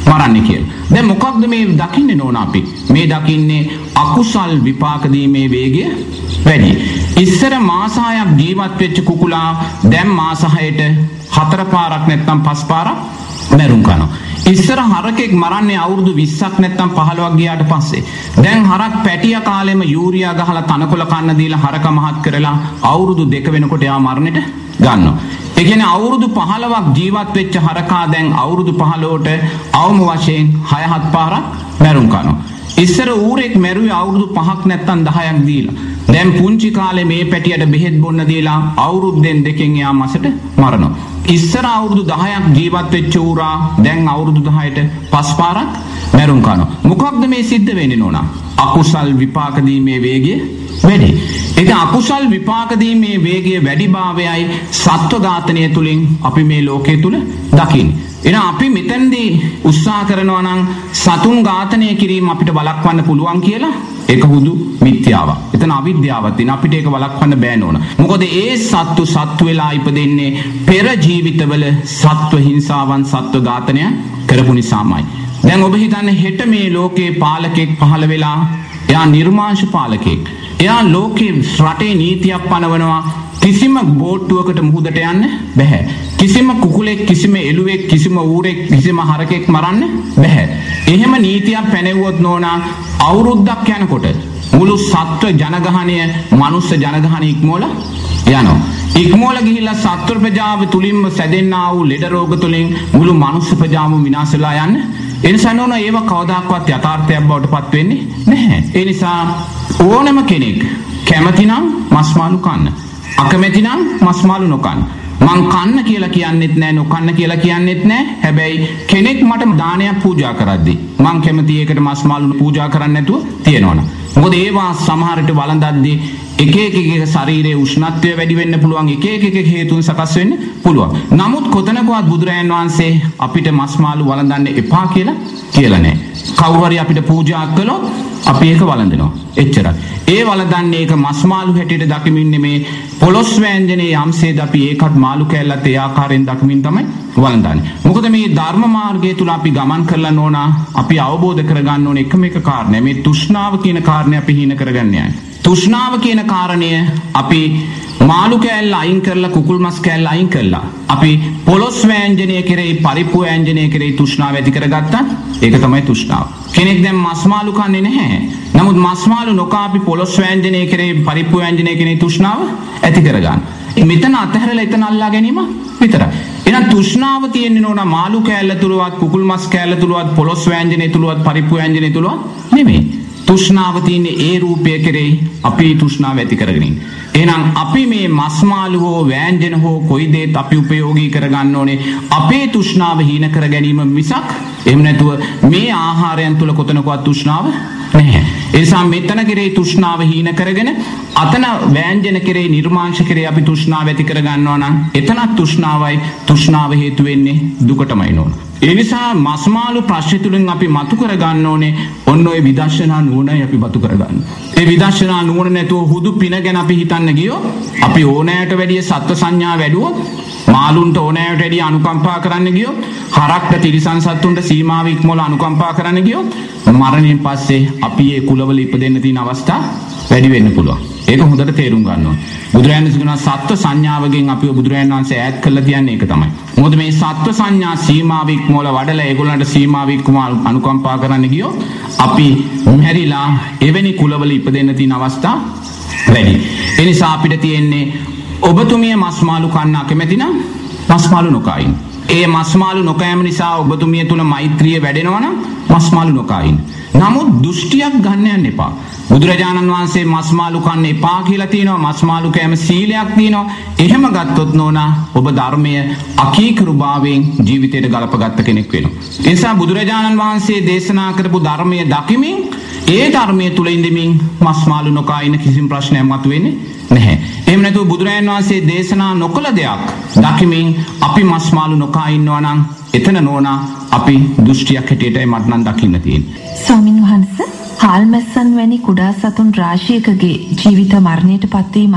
B: මරන්නේ කියලා. දැන් මොකක්ද මේ දකින්නේ නෝන අපි? මේ දකින්නේ අකුසල් විපාක දීමේ වේගය වැඩි. ඉස්සර මාස හයක් ජීවත් වෙච්ච කුකුලා දැන් මාස හයට හතර පාරක් නැත්නම් පස් පාරක් මැරුම් කනවා. ඉස්සර හරකෙක් මරන්නේ අවුරුදු විස්සක් නැත්නම් පහළොවක් ගියාට පස්සේ. දැන් හරක් පැටිය කාලෙම යූරියා ගහලා තනකොළ කන්න දීලා හරක මහත් කරලා අවුරුදු දෙක වෙනකොට එයා මරණයට ගන්නවා. ඒ කියන්නේ අවුරුදු පහළොවක් ජීවත් වෙච්ච හරකා දැන් අවුරුදු පහළොවට අවම වශයෙන් හය හත් පාරක් මැරුම් කනවා. ඉස්සර ඌරෙක් මැරුවේ අවුරුදු පහක් නැත්නම් දහයක් දීලා. දැන් පුංචි කාලේ මේ පැටියට බෙහෙත් බොන්න දීලා අවුරුද්දෙන් දෙකෙන් එයා මසට මරනවා. ඉස්සර අවුරුදු දහයක් ජීවත් වෙච්ච ඌරා දැන් අවුරුදු දහයට පස් පාරක් මැරුම් කනවා. මොකක්ද මේ සිද්ධ වෙන්නේ නෝනා? අකුසල් විපාක දීමේ වේගය වැඩි. ඒක අකුසල් විපාක දීමේ වේගය වැඩිභාවයයි සත්ව ඝාතනය තුලින් අපි මේ ලෝකයේ තුල දකින්නේ. එහෙනම් අපි මෙතෙන්දී උත්සාහ කරනවා නම් සතුන් ඝාතනය කිරීම අපිට වළක්වන්න පුළුවන් කියලා ඒක හුදු මිත්‍යාවක්. එතන අවිද්‍යාවක් තියෙන. අපිට ඒක වළක්වන්න බෑ නෝන. මොකද ඒ සත්තු සත්තු වෙලා ඉපදෙන්නේ පෙර ජීවිතවල සත්ව හිංසාවන් සත්ව ඝාතනය කරපු නිසාමයි. දැන් ඔබ හිතන්නේ හෙට මේ ලෝකේ පාලකෙක් පහළ වෙලා එයා නිර්මාංශ පාලකෙක්. එයා ලෝකේ රටේ නීතියක් පනවනවා. කිසිම බෝට්ටුවකට මුහුදට යන්න බැහැ. කිසිම කුකුලෙක් කිසිම එළුවෙක් කිසිම ඌරෙක් කිසිම හරකෙක් මරන්න බැහැ. එහෙම නීතියක් පැනෙවුවොත් නෝනා අවුරුද්දක් යනකොට මුළු සත්ව ජනගහනය මනුස්ස ජනගහනය ඉක්මෝලා යනවා. ඉක්මෝලා ගිහිල්ලා සත්ව ප්‍රජාව තුලින්ම සැදෙන්නා වූ ලෙඩ රෝග තුලින් මුළු මනුස්ස ප්‍රජාවම විනාශ වෙලා යන්න. ඒ නිසා නෝනා ඒව කවදාකවත් යථාර්ථයක් බවට පත් වෙන්නේ නැහැ. ඒ නිසා ඕනම කෙනෙක් කැමති නම් මස් මාළු කන්න. අකමැති නම් මස් මාළු නොකන්න. මං කන්න කියලා කියන්නෙත් නෑ නොකන්න කියලා කියන්නෙත් නෑ. හැබැයි කෙනෙක් මට දානයක් පූජා කරද්දී මං කැමති ඒකට මස් මාළු පූජා කරන්න නැතුව තියනවනේ. මොකද ඒවා සමහරට වළඳද්දී එක එක එක ශරීරයේ උෂ්ණත්වය වැඩි වෙන්න පුළුවන්. එක එක එක හේතුන් සකස් වෙන්න පුළුවන්. නමුත් කොතනකවත් බුදුරයන් වහන්සේ අපිට මස් මාළු වළඳන්න එපා කියලා කියලා නෑ. කවුරු හරි අපිට පූජා කළොත් අපි ඒක වළඳනවා. එච්චරයි. ඒ වළඳන්නේ ඒක මස් මාළු හැටියට දකිමින් නෙමේ පොළොස් වෑංජනේ යම්සේද අපි ඒකත් මාළු කෑල්ලත් ඒ ආකාරයෙන් දකිමින් තමයි වළඳන්නේ. මොකද මේ ධර්ම මාර්ගය තුල අපි ගමන් කරලා ඕනා අපි අවබෝධ කරගන්න ඕනේ එකම එක කාරණය. මේ තෘෂ්ණාව කියන කාරණය අපි හීන කරගන්න යන්නේ. තෘෂ්ණාව කියන කාරණය අපි මාළු කෑල්ල අයින් කරලා කුකුල් මස් කෑල්ල අයින් කරලා අපි පොළොස් වෑංජනය කෙරෙහි පරිප්පු වෑංජනය කෙරෙහි තෘෂ්ණාව ඇති කරගත්තා. ඒක තමයි තෘෂ්ණාව. කෙනෙක් දැන් මස් මාළු කන්නේ නැහැ. නමුත් මස් මාළු නොකා අපි පොළොස් වෑංජනය කෙරෙහි පරිප්පු වෑංජනය කෙරෙහි තෘෂ්ණාව ඇති කරගන්න. මෙතන අතහැරලා එතන අල්ලා ගැනීම විතරයි. එහෙනම් තෘෂ්ණාව තියෙන්නේ නෝනා මාළු කෑල්ල තුලවත් කුකුල් මස් කෑල්ල තුලවත් පොළොස් වෑංජනය තුලවත් පරිප්පු වෑංජනය තුලවත් නෙමෙයි. තෘෂ්ණාව තියෙන්නේ ඒ රූපය කෙරෙහි අපි තෘෂ්ණාව ඇති කරගෙන ඉන්නේ. එහෙනම් අපි මේ මස් මාළු හෝ වෑංජන හෝ කොයි දේත් අපි උපයෝගී කරගන්න ඕනේ අපේ තෘෂ්ණාව හීන කර ගැනීම මිසක් එහෙම නැතුව මේ ආහාරයන් තුල කොතනකවත් තෘෂ්ණාව නැහැ. ඒ නිසා මෙතන කෙරේ තෘෂ්ණාව හීන කරගෙන අතන වෑංජන කෙරේ නිර්මාංශ කෙරේ අපි තෘෂ්ණාව ඇති කර ගන්නවා නම් එතනත් තෘෂ්ණාවයි තෘෂ්ණාව හේතු වෙන්නේ දුකටමයි නෝන. ඒ නිසා මස් මාළු ප්‍රශ්න තුලින් අපි මතු කර ගන්න ඕනේ ඔන්න ඔය විදර්ශනා නුවණයි අපි මතු කර ගන්න. ඒ විදර්ශනා නුවණ නැතුව හුදු පින ගැන අපි හිතන්න ගියොත් අපි ඕනෑට වැඩිය සත්ව සංඥා වැඩුවොත් මාළුන්ට ඕනෑට වැඩිය අනුකම්පා කරන්න ගියොත් හරක්ට තිරිසන් සත්තුන්ට සීමාව ඉක්මවලා අනුකම්පා කරන්න ගියොත් මරණයෙන් පස්සේ අපි ඒ කුලවල ඉපදෙන්න තියෙන අවස්ථා වැඩි වෙන්න පුළුවන්. ඒක හොඳට තේරුම් ගන්න ඕනේ. බුදුරජාණන් වහන්සේ කියනවා සත්ව සංඥාවකින් අපිව බුදුරජාණන් වහන්සේ ඈත් කරලා තියන්නේ ඒක තමයි. මොකද මේ සත්ව සංඥා සීමාව ඉක්මවලා වඩලා ඒගොල්ලන්ට සීමාව ඉක්මව අනුකම්පා කරන්න ගියොත් අපි මෙරිලා එවැනි කුලවල ඉපදෙන්න තියෙන අවස්ථා වැඩි. ඒ නිසා අපිට තියෙන්නේ ඔබතුමිය මස් මාළු කන්න අකමැති නම් මස් මාළු නොකයින්. ඒ මස් මාළු නොකෑම නිසා ඔබතුමිය තුල මෛත්‍රිය වැඩෙනවා නම් මස් මාළු නොකයින්. නමුත් දෘෂ්ටියක් ගන්න යන්න එපා. බුදුරජාණන් වහන්සේ මස් මාළු කන්න එපා කියලා තියෙනවා. මස් මාළු කෑම සීලයක් තියෙනවා. එහෙම ගත්තොත් නෝනා ඔබ ධර්මය අකීකරුභාවයෙන් ජීවිතයට ගලපගත්ත කෙනෙක් වෙනවා. ඒ නිසා බුදුරජාණන් වහන්සේ දේශනා කරපු ධර්මය දකිමින් ඒ ධර්මයේ තුල ඉඳමින් මස් මාළු නොකා ඉන්න කිසිම ප්‍රශ්නයක් මතුවෙන්නේ නැහැ. එහෙම නැතුව බුදුරජාණන් වහන්සේ දේශනා නොකළ දෙයක් දකිමින් අපි මස් මාළු නොකා ඉන්නවා නම් එතන නෝනා අපි දෘෂ්ටියක් හැටියටයි මට නම් දකින්න තියෙන්නේ.
A: ස්වාමින් වහන්සේ හාල්මැස්සන් වැනි කුඩා සතුන් රාශියකගේ ජීවිත මරණයට පත්වීමත්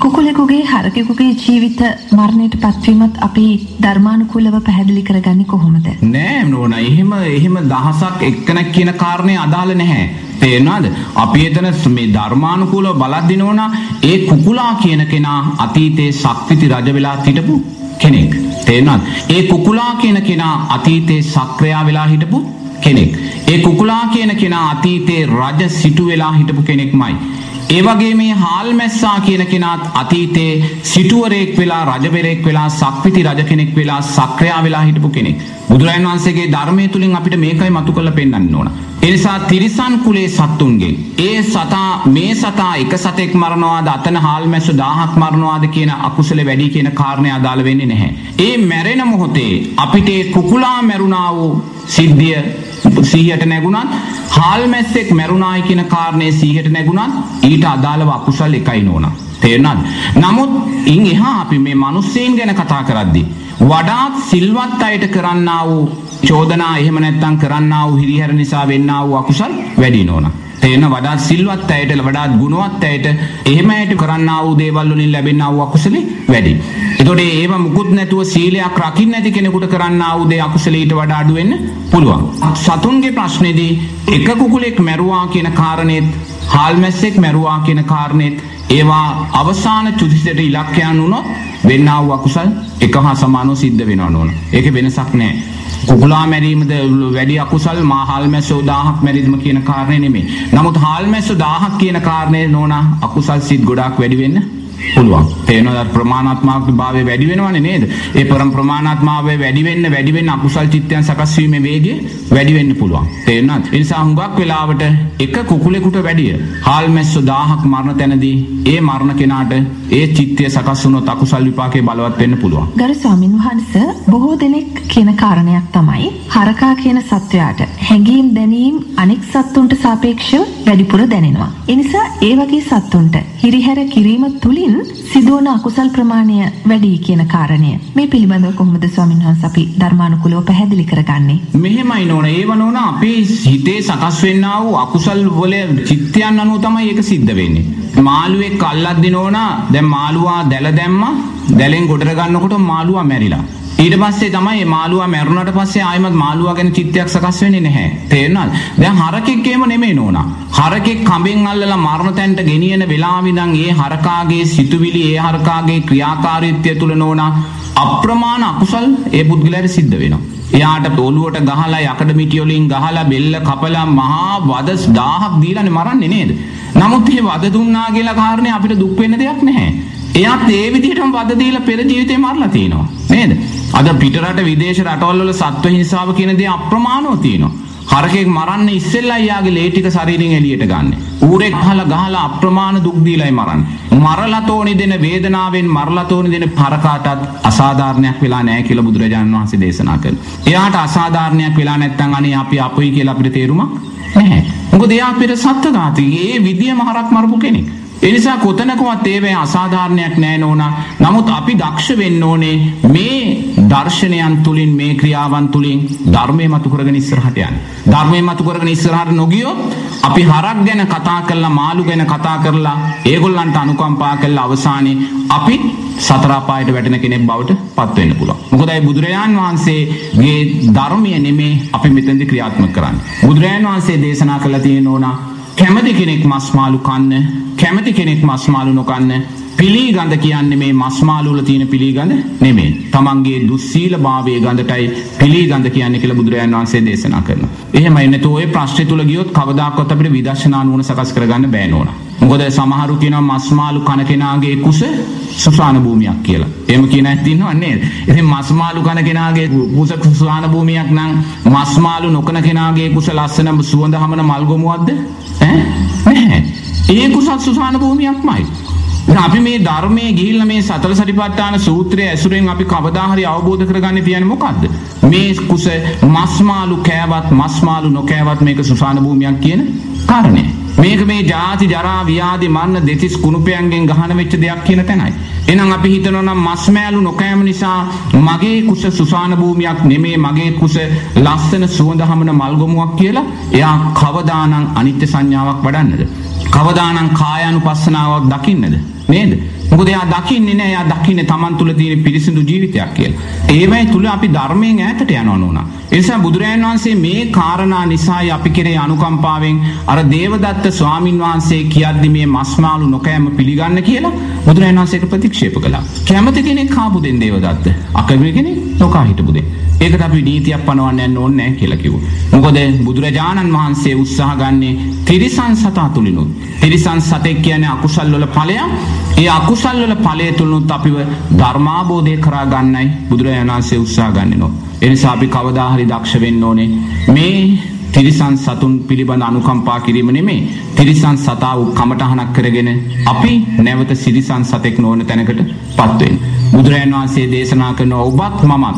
A: කුකුලෙකුගේ හරකෙකුගේ ජීවිත මරණයට පත්වීමත් අපි ධර්මානුකූලව පැහැදිලි කරගන්නේ කොහොමද?
B: නෑ නෝනා එහෙම එහෙම දහසක් එක්කෙනෙක් කියන කාරණේ අදාළ නැහැ. තේරෙනවද? අපි එතන මේ ධර්මානුකූලව බලද්දී නෝනා ඒ කුකුලා කියන කෙනා අතීතයේ ශක්තිති රජ වෙලා හිටපු කෙනෙක්. තේරෙනවද? ඒ කුකුලා කියන කෙනා අතීතයේ සක්‍රියා වෙලා හිටපු කෙනෙක්. ඒ කුකුලා කියන කෙනා අතීතයේ රජ සිටු වෙලා හිටපු කෙනෙක්මයි. ඒ වගේ මේ හාල්මැස්සා කියන කෙනාත් අතීතයේ සිටුවරයෙක් වෙලා රජවරයෙක් වෙලා සක්විති රජ කෙනෙක් වෙලා සක්‍රියා වෙලා හිටපු කෙනෙක්. බුදුරජාණන් වහන්සේගේ ධර්මයේ තුලින් අපිට මේකයි මතු කරලා පෙන්වන්න ඕන. ඒ නිසා තිරිසන් කුලේ සත්තුන්ගෙන් ඒ සතා මේ සතා එක සතෙක් මරනවාද අතන හාල්මැස්සු දහයක් මරනවාද කියන අකුසල වැඩි කියන කාරණේ අදාළ වෙන්නේ නැහැ. ඒ මැරෙන මොහොතේ අපිට කුකුලා මැරුණා වූ සිද්ධිය සිහියට නැගුණත් හාල්මැස්සෙක් මැරුණායි කියන කාරණේ සිහියට නැගුණත් ඊට අදාළව අකුසල් එකයි නෝනා. තේරුණාද? නමුත් ඉන් එහා අපි මේ මිනිස්සෙන් ගැන කතා කරද්දී වඩාත් සිල්වත් අයට කරන්නා වූ චෝදනා එහෙම නැත්නම් කරන්නා වූ හිරිහැර නිසා වෙන්නා වූ අකුසල් වැඩි නෝනා. තේන වඩාත් සිල්වත් අයට වඩාත් ගුණවත් අයට එහෙම ඇයට කරන්නා වූ දේවල් වලින් ලැබෙනා වූ අකුසලෙ වැඩි. ඒතකොට ඒව මුකුත් නැතුව සීලයක් රකින්න නැති කෙනෙකුට කරන්නා වූ දේ අකුසලෙ ඊට වඩා අඩු වෙන්න පුළුවන්. සතුන්ගේ ප්‍රශ්නේදී එක කුකුලෙක් මැරුවා කියන කාරණේත් හාල්මැස්සෙක් මැරුවා කියන කාරණේත් ඒවා අවසාන චුතිසිතට ඉලක්කයන් වුණොත් වෙන්නා වූ අකුසල් එක හා සමානව සිද්ධ වෙනව නෝන. ඒකේ වෙනසක් නැහැ. කුකුලා මැරීමද වැඩි අකුසල් මා හාල්මැස්සෝ දහයක් මැරීම කියන කාරණේ නෙමෙයි. නමුත් හාල්මැස්සෝ දහයක් කියන කාරණේ නෝනා අකුසල් සිත් ගොඩාක් වැඩි වෙන්න පුළුවන්. තේරෙනවද? ප්‍රමාණාත්මක භාවය වැඩි වෙනවනේ නේද? ඒ පරම ප්‍රමාණාත්මකව වැඩි වෙන්න වැඩි වෙන්න අකුසල් චිත්තයන් සකස් වීමේ වේගය වැඩි වෙන්න පුළුවන්. තේරෙනවද? ඒ නිසා හුඟක් වෙලාවට එක කුකුලෙකුට වැඩිය හාල්මැස්සෝ දහයක් මරණ තැනදී ඒ මරණ කෙනාට ඒ චිත්තය සකස් වුණොත් අකුසල් විපාකේ බලවත් වෙන්න පුළුවන්.
A: ගරු ස්වාමින් වහන්සේ බොහෝ දෙනෙක් කියන කාරණයක් තමයි හරකා කියන සත්වයාට හැඟීම් දැනීම් අනෙක් සත්තුන්ට සාපේක්ෂව වැඩිපුර දැනෙනවා. ඒ නිසා ඒ වගේ සත්තුන්ට හිරිහැර කිරීම තුලින් සිදුවන අකුසල් ප්‍රමාණය වැඩි කියන කාරණය මේ පිළිබඳව කොහොමද ස්වාමීන් වහන්සේ අපි ධර්මානුකූලව පැහැදිලි කරගන්නේ?
B: මෙහෙමයි නෝන ඒව නෝන අපේ හිතේ සකස් වෙන්නා වූ අකුසල් වල චිත්තයන් අනුව තමයි ඒක සිද්ධ වෙන්නේ. මාළුවෙක් අල්ලද්දී නෝන දැන් මාළුවා දැල දැම්මා දැලෙන් ගොඩර ගන්නකොට මාළුවා මැරිලා. ඊට පස්සේ තමයි මේ මාළුවා මැරුණාට පස්සේ ආයෙමත් මාළුවා ගැන චිත්තයක් සකස් වෙන්නේ නැහැ. තේරුණාද? දැන් හරකෙක් එහෙම නෙමෙයි නෝනා. හරකෙක් කඹෙන් අල්ලලා මරණ තැනට ගෙනියන වෙලාව ඉඳන් ඒ හරකාගේ සිතුවිලි ඒ හරකාගේ ක්‍රියාකාරීත්වය තුල නෝනා අප්‍රමාණ අකුසල් ඒ පුද්ගලයාට සිද්ධ වෙනවා. එයාට ඔළුවට ගහලා යකඩ මිටි වලින් ගහලා බෙල්ල කපලා මහා වද දහයක් දීලානේ මරන්නේ නේද? නමුත් මේ වද දුන්නා කියලා කාරණේ අපිට දුක් වෙන්න දෙයක් නැහැ. එයාත් ඒ විදිහටම වද දීලා පෙර ජීවිතේ මරලා තිනවා නේද? අද පිටරට විදේශ රටවල් වල සත්ව හිංසාව කියන දේ අප්‍රමාණව තියෙනවා. හරකෙක් මරන්න ඉස්සෙල්ලා යාගේ ලේ ටික ශරීරයෙන් එළියට ගන්න. ඌරෙක් ගහලා ගහලා අප්‍රමාණ දුක් දීලායි මරන්නේ. මරලා තෝනි දෙන වේදනාවෙන් මරලා තෝනි දෙන හරකාටත් අසාධාරණයක් වෙලා නැහැ කියලා බුදුරජාණන් වහන්සේ දේශනා කරනවා. එයාට අසාධාරණයක් වෙලා නැත්නම් අනේ අපි අපොයි කියලා අපිට තේරුමක් නැහැ. මොකද එයා අපිට සත්ත්වඝාතී ඒ විදියම හරක් මරපු කෙනෙක්. ඒ නිසා කොතනකවත් ඒවේ අසාධාරණයක් නැහැ නෝනා. නමුත් අපි දක්ෂ වෙන්න ඕනේ මේ දර්ශනයන් තුලින් මේ ක්‍රියාවන් තුලින් ධර්මයේ මතු කරගෙන ඉස්සරහට යන්න. ධර්මයේ මතු කරගෙන ඉස්සරහට නොගියොත් අපි හරක් ගැන කතා කරලා මාළු ගැන කතා කරලා ඒගොල්ලන්ට අනුකම්පා කරලා අවසානයේ අපි සතර අපායට වැටෙන කෙනෙක් බවට පත් වෙන්න පුළුවන්. මොකද ඒ බුදුරජාන් වහන්සේගේ ධර්මය නෙමේ අපි මෙතනදී ක්‍රියාත්මක කරන්නේ. බුදුරජාන් වහන්සේ දේශනා කළා තියෙන ඕනා කැමති කෙනෙක් මස් මාළු කන්න කැමති කෙනෙක් මස් මාළු නොකන්න. පිළිගඳ කියන්නේ මේ මස් මාළු වල තියෙන පිළිගඳ නෙමෙයි. තමන්ගේ දුස්සීල භාවයේ ගඳටයි පිළිගඳ කියන්නේ කියලා බුදුරජාණන් වහන්සේ දේශනා කරනවා. එහෙමයි නැත්නම් ඔය ප්‍රශ්නේ තුල ගියොත් කවදාකවත් අපිට විදර්ශනා නුවණ සකස් කරගන්න බෑ නෝනා. මොකද සමහරු කියනවා මස් මාළු කන කෙනාගේ කුස සුසාන භූමියක් කියලා. එහෙම කියන ඇත්ත ඉන්නව නේද? ඉතින් මස් මාළු කන කෙනාගේ කුස සුසාන භූමියක් නම් මස් මාළු නොකන කෙනාගේ කුස ලස්සන සුවඳ හමන මල් ගොමුවක්ද? ඈ නැහැ. ඒ කුසත් සුසාන භූමියක්මයි. අපි මේ ධර්මයේ ගිහිල්ලා මේ සතර සතිපට්ඨාන සූත්‍රය ඇසුරෙන් අපි කවදා හරි අවබෝධ කරගන්න තියන්නේ මොකද්ද? මේ කුස මස් මාළු කෑවත් මස් මාළු නොකෑවත් මේක සුසාන භූමියක් කියන කාරණේ. මේක මේ ජාති ජරා ව්‍යාධි මරණ දෙතිස් කුණුපයන්ගෙන් ගහන වෙච්ච දෙයක් කියන තැනයි. එහෙනම් අපි හිතනවා නම් මස් මෑලු නොකෑම නිසා මගේ කුස සුසාන භූමියක් නෙමේ මගේ කුස ලස්සන සුවඳ හමන මල්ගොමුවක් කියලා එයා කවදානම් අනිත්‍ය සංඥාවක් වඩන්නද? කවදානම් කායානුපස්සනාවක් දකින්නද? නේද? මොකද එයා දකින්නේ නැහැ. එයා දකින්නේ Taman තුල තියෙන පිරිසිදු ජීවිතයක් කියලා. ඒවයි තුල අපි ධර්මයෙන් ඈතට යනවා නෝනා. ඒ නිසා බුදුරජාණන් වහන්සේ මේ කාරණා නිසායි අපි කෙරේ අනුකම්පාවෙන් අර දේවදත්ත ස්වාමින් වහන්සේ කියද්දි මේ මස්මාළු නොකෑම පිළිගන්න කියලා බුදුරජාණන් වහන්සේට ප්‍රතික්ෂේප කළා. කැමති කෙනෙක් කාපු දෙන් දේවදත්ත. අකමැති කෙනෙක් නොකා හිටපු දෙන්. ඒකට අපි නීතියක් පනවන්න යන්න ඕනේ නැහැ කියලා කිව්වා. මොකද බුදුරජාණන් වහන්සේ උත්සාහ ගන්නේ තිරිසන් සතා තුලිනුත්. තිරිසන් සතෙක් කියන්නේ අකුසල් වල ඵලයක්. ඒ අකුසල් වල ඵලය තුලිනුත් අපිව ධර්මාබෝධය කරා ගන්නයි බුදුරජාණන් වහන්සේ උත්සාහ ගන්නෙනෝ. ඒ නිසා අපි කවදා හරි දක්ෂ වෙන්න ඕනේ මේ තිරිසන් සතුන් පිළිබඳ අනුකම්පා කිරීම නෙමෙයි. තිරිසන් සතා වූ කමටහනක් කරගෙන අපි නැවත සිරිසන් සතෙක් නොවන තැනකටපත් වෙන්න. බුදුරජාණන් වහන්සේ දේශනා කරන ඔබත් මමත්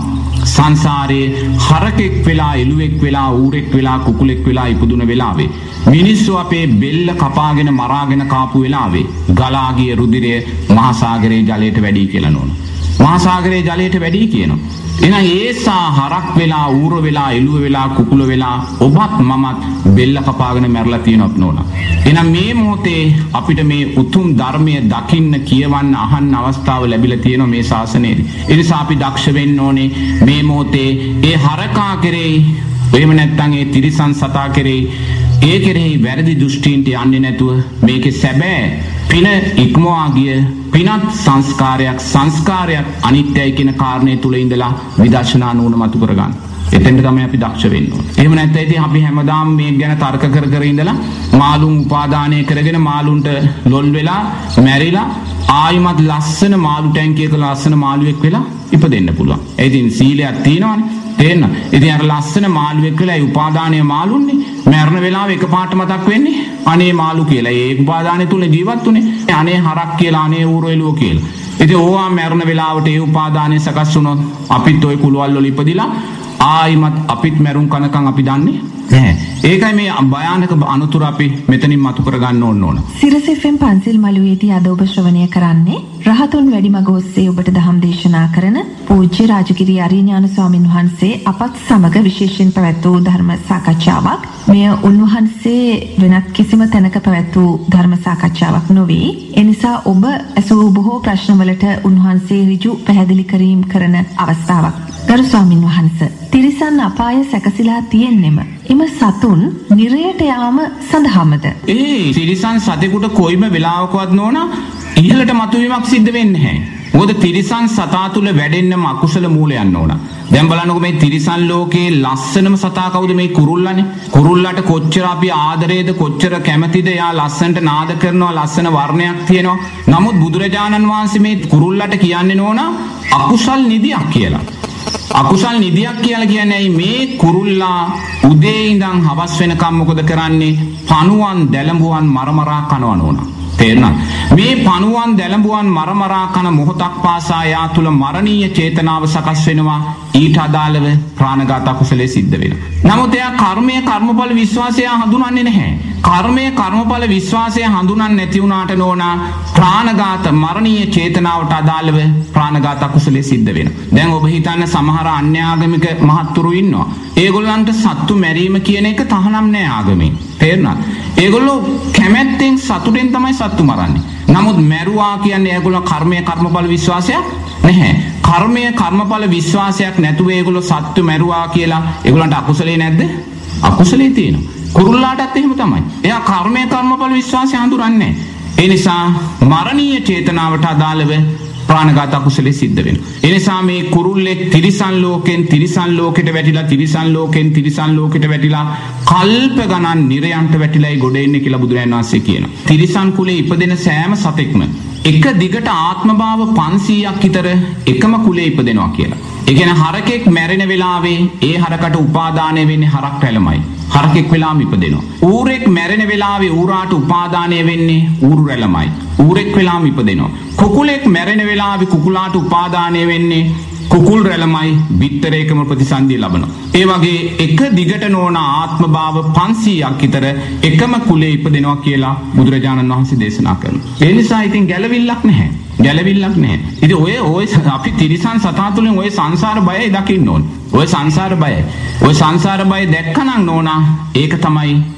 B: සංසාරේ හරකෙක් වෙලා එළුවෙක් වෙලා ඌරෙක් වෙලා කුකුලෙක් වෙලා ඉපදුන වෙලාවේ මිනිස්සු අපේ බෙල්ල කපාගෙන මරාගෙන කාපු වෙලාවේ ගලා ගිය රුධිරය මහා සාගරයේ ජලයට වැඩි කියලා නෝන. මහා සාගරයේ ජලයට වැඩි කියනවා. එහෙනම් ඒසා හරක් වෙලා ඌර වෙලා එළුව වෙලා කුකුල වෙලා ඔබත් මමත් බෙල්ල කපාගෙන මැරලා තියෙනවත් නෝනා. එහෙනම් මේ මොහොතේ අපිට මේ උතුම් ධර්මය දකින්න කියවන්න අහන්න අවස්ථාව ලැබිලා තියෙනවා මේ ශාසනයේදී. ඒ නිසා අපි දක්ෂ වෙන්න ඕනේ මේ මොහොතේ ඒ හරකා කෙරෙහි එහෙම නැත්නම් ඒ තිරිසන් සතා කෙරෙහි ඒ කෙරෙහි වැරදි දෘෂ්ටීන්ට යන්නේ නැතුව මේකේ සැබෑ පින ඉක්මවා ගිය පිනත් සංස්කාරයක් සංස්කාරයක් අනිත්‍යයි කියන කාරණේ තුල ඉඳලා විදර්ශනා නුවණ මතු කරගන්න. එතෙන්ට තමයි අපි දක්ෂ වෙන්න ඕනේ. එහෙම නැත්නම් ඉතින් අපි හැමදාම මේක ගැන තර්ක කර කර ඉඳලා මාළුන් උපාදානය කරගෙන මාළුන්ට ලොල් වෙලා මැරිලා ආයිමත් ලස්සන මාළු ටැංකියක ලස්සන මාළුවෙක් වෙලා ඉපදෙන්න පුළුවන්. ඒ ඉතින් සීලයක් තියෙනවනේ. තේන්න. ඉතින් අර ලස්සන මාළුවෙක් වෙලා ඒ උපාදානීය මාළුන්නේ මරණ වෙලාව එකපාරට මතක් වෙන්නේ අනේ මාළු කියලා. ඒ උපාදානය තුල ජීවත් උනේ. අනේ හරක් කියලා අනේ ඌර එළුව කියලා. ඉතින් ඕවා මරණ වෙලාවට ඒ උපාදානය සකස් වුණොත් අපිත් ওই කුලවල් වල ඉපදිලා ආයිමත් අපිත් මරුන් කනකම් අපි දන්නේ නැහැ. ඒකයි මේ භයානක අනුතුර අපි මෙතනින් මතු කර ගන්න ඕන ඕන.
A: සිරස එෆ් එම් පන්සිල් මළුවේදී අද ඔබ ශ්‍රවණය කරන්නේ රහතුන් වැඩිමග ඔස්සේ ඔබට දහම් දේශනා කරන පූජ්‍ය රාජගිරි අරිඥාන ස්වාමින් වහන්සේ අපත් සමග විශේෂයෙන් පැවැත් වූ ධර්ම සාකච්ඡාවක්. මෙය උන්වහන්සේ වෙනත් කිසිම තැනක පැවැත් වූ ධර්ම සාකච්ඡාවක් නොවේ. ඒ නිසා ඔබ ඇසූ බොහෝ ප්‍රශ්නවලට උන්වහන්සේ ඍජු පැහැදිලි කිරීම කරන අවස්ථාවක්. ගරු ස්වාමින් වහන්සේ, තිරිසන් අපාය සැකසීලා තියෙන්නෙම එම සතුන් නිරයට යාම සඳහාමද?
B: ඒ තිරිසන් සතෙකුට කොයිම වෙලාවකවත් නෝනා ඉහළට මතුවීමක් සිද්ධ වෙන්නේ නැහැ. මොකද තිරිසන් සතා තුල වැඩෙන්නම අකුසල මූලයන් ඕන. දැන් බලන්නකො මේ තිරිසන් ලෝකේ ලස්සනම සතා කවුද? මේ කුරුල්ලානේ. කුරුල්ලාට කොච්චර අපි ආදරේද කොච්චර කැමතිද? යා ලස්සනට නාද කරනවා, ලස්සන වර්ණයක් තියෙනවා. නමුත් බුදුරජාණන් වහන්සේ මේ කුරුල්ලාට කියන්නේ නෝනා අකුසල් නිදියක් කියලා. අකුසල් නිදියක් කියලා කියන්නේ මේ කුරුල්ලා උදේ ඉඳන් හවස් වෙනකම් මොකද කරන්නේ? පණුවන් දැලඹුවන් මරමරා කනවා නෝනා. තේරුණා? මේ පණුවන් දැලඹුවන් මරමරා කන මොහොතක් පාසා යා තුල මරණීය චේතනාව සකස් වෙනවා. ඊට අදාළව ප්‍රාණඝාත අකුසලයේ සිද්ධ වෙනවා. නමුත් එයා කර්මය කර්මඵල විශ්වාසය හඳුනන්නේ නැහැ. කර්මය කර්මඵල විශ්වාසය හඳුනන්නේ නැති වුණාට නෝනා ප්‍රාණඝාත මරණීය චේතනාවට අදාළව ප්‍රාණඝාත අකුසලයේ සිද්ධ වෙනවා. දැන් ඔබ හිතන්න සමහර අන්‍යාගමික මහත්තුරු ඉන්නවා. ඒගොල්ලන්ට සත්තු මැරීම කියන එක තහනම් නෑ ආගමෙන්. තේරුණාද? ඒගොල්ලෝ කැමැත්තෙන් සතුටෙන් තමයි සත්තු මරන්නේ. නමුත් මැරුවා කියන්නේ ඒගොල්ලෝ කර්මය කර්මඵල විශ්වාසයක් නැහැ. කර්මය කර්මඵල විශ්වාසයක් නැතුව ඒගොල්ලෝ සත්තු මැරුවා කියලා ඒගොල්ලන්ට අකුසලේ නැද්ද? අකුසලේ තියෙනවා. කුරුල්ලාටත් එහෙම තමයි. එයා කර්මය කර්මඵල විශ්වාසය හඳුරන්නේ නැහැ. ඒ නිසා මරණීය චේතනාවට අදාළව ප්‍රාණඝාත අකුසලයේ සිද්ධ වෙනවා. ඒ නිසා මේ කුරුල්ලෙක් තිරිසන් ලෝකෙන් තිරිසන් ලෝකෙට වැටිලා තිරිසන් ලෝකෙන් තිරිසන් ලෝකෙට වැටිලා කල්ප ගණන් නිරයන්ට වැටිලායි ගොඩ එන්නේ කියලා බුදුරජාණන් වහන්සේ කියනවා. තිරිසන් කුලේ ඉපදෙන සෑම සතෙක්ම එක දිගට ආත්මභාව පන්සීයක් විතර එකම කුලේ ඉපදෙනවා කියලා. ඒ කියන්නේ හරකෙක් මැරෙන වෙලාවේ ඒ හරකට උපාදානය වෙන්නේ හරක් රැළමයි. හරකෙක් වෙලාම ඉපදෙනවා. ඌරෙක් මැරෙන වෙලාවේ ඌරාට උපාදානය වෙන්නේ ඌරු රැළමයි. ඌරෙක් වෙලාම ඉපදෙනවා. කුකුලෙක් මැරෙන වෙලාවේ කුකුලාට උපාදානය වෙන්නේ කුකුල් රැළමයි. බිත්තරේකම ප්‍රතිසන්දිය ලබනවා. ඒ වගේ එක දිගට නොවන ආත්මභාව පන්සීයක් විතර එකම කුලේ ඉපදෙනවා කියලා බුදුරජාණන් වහන්සේ දේශනා කරනවා. ඒ නිසා ඉතින් ගැළවිල්ලක් නැහැ. ගැළවිල්ලක් නැහැ. ඉතින් ඔය ඔය අපි තිරිසන් සතා තුලින් ඔය සංසාර බයයි දකින්න ඕනේ. ඔය සංසාර බයයි. ඔය සංසාර බය දැක්කනම් නෝනා ඒක තමයි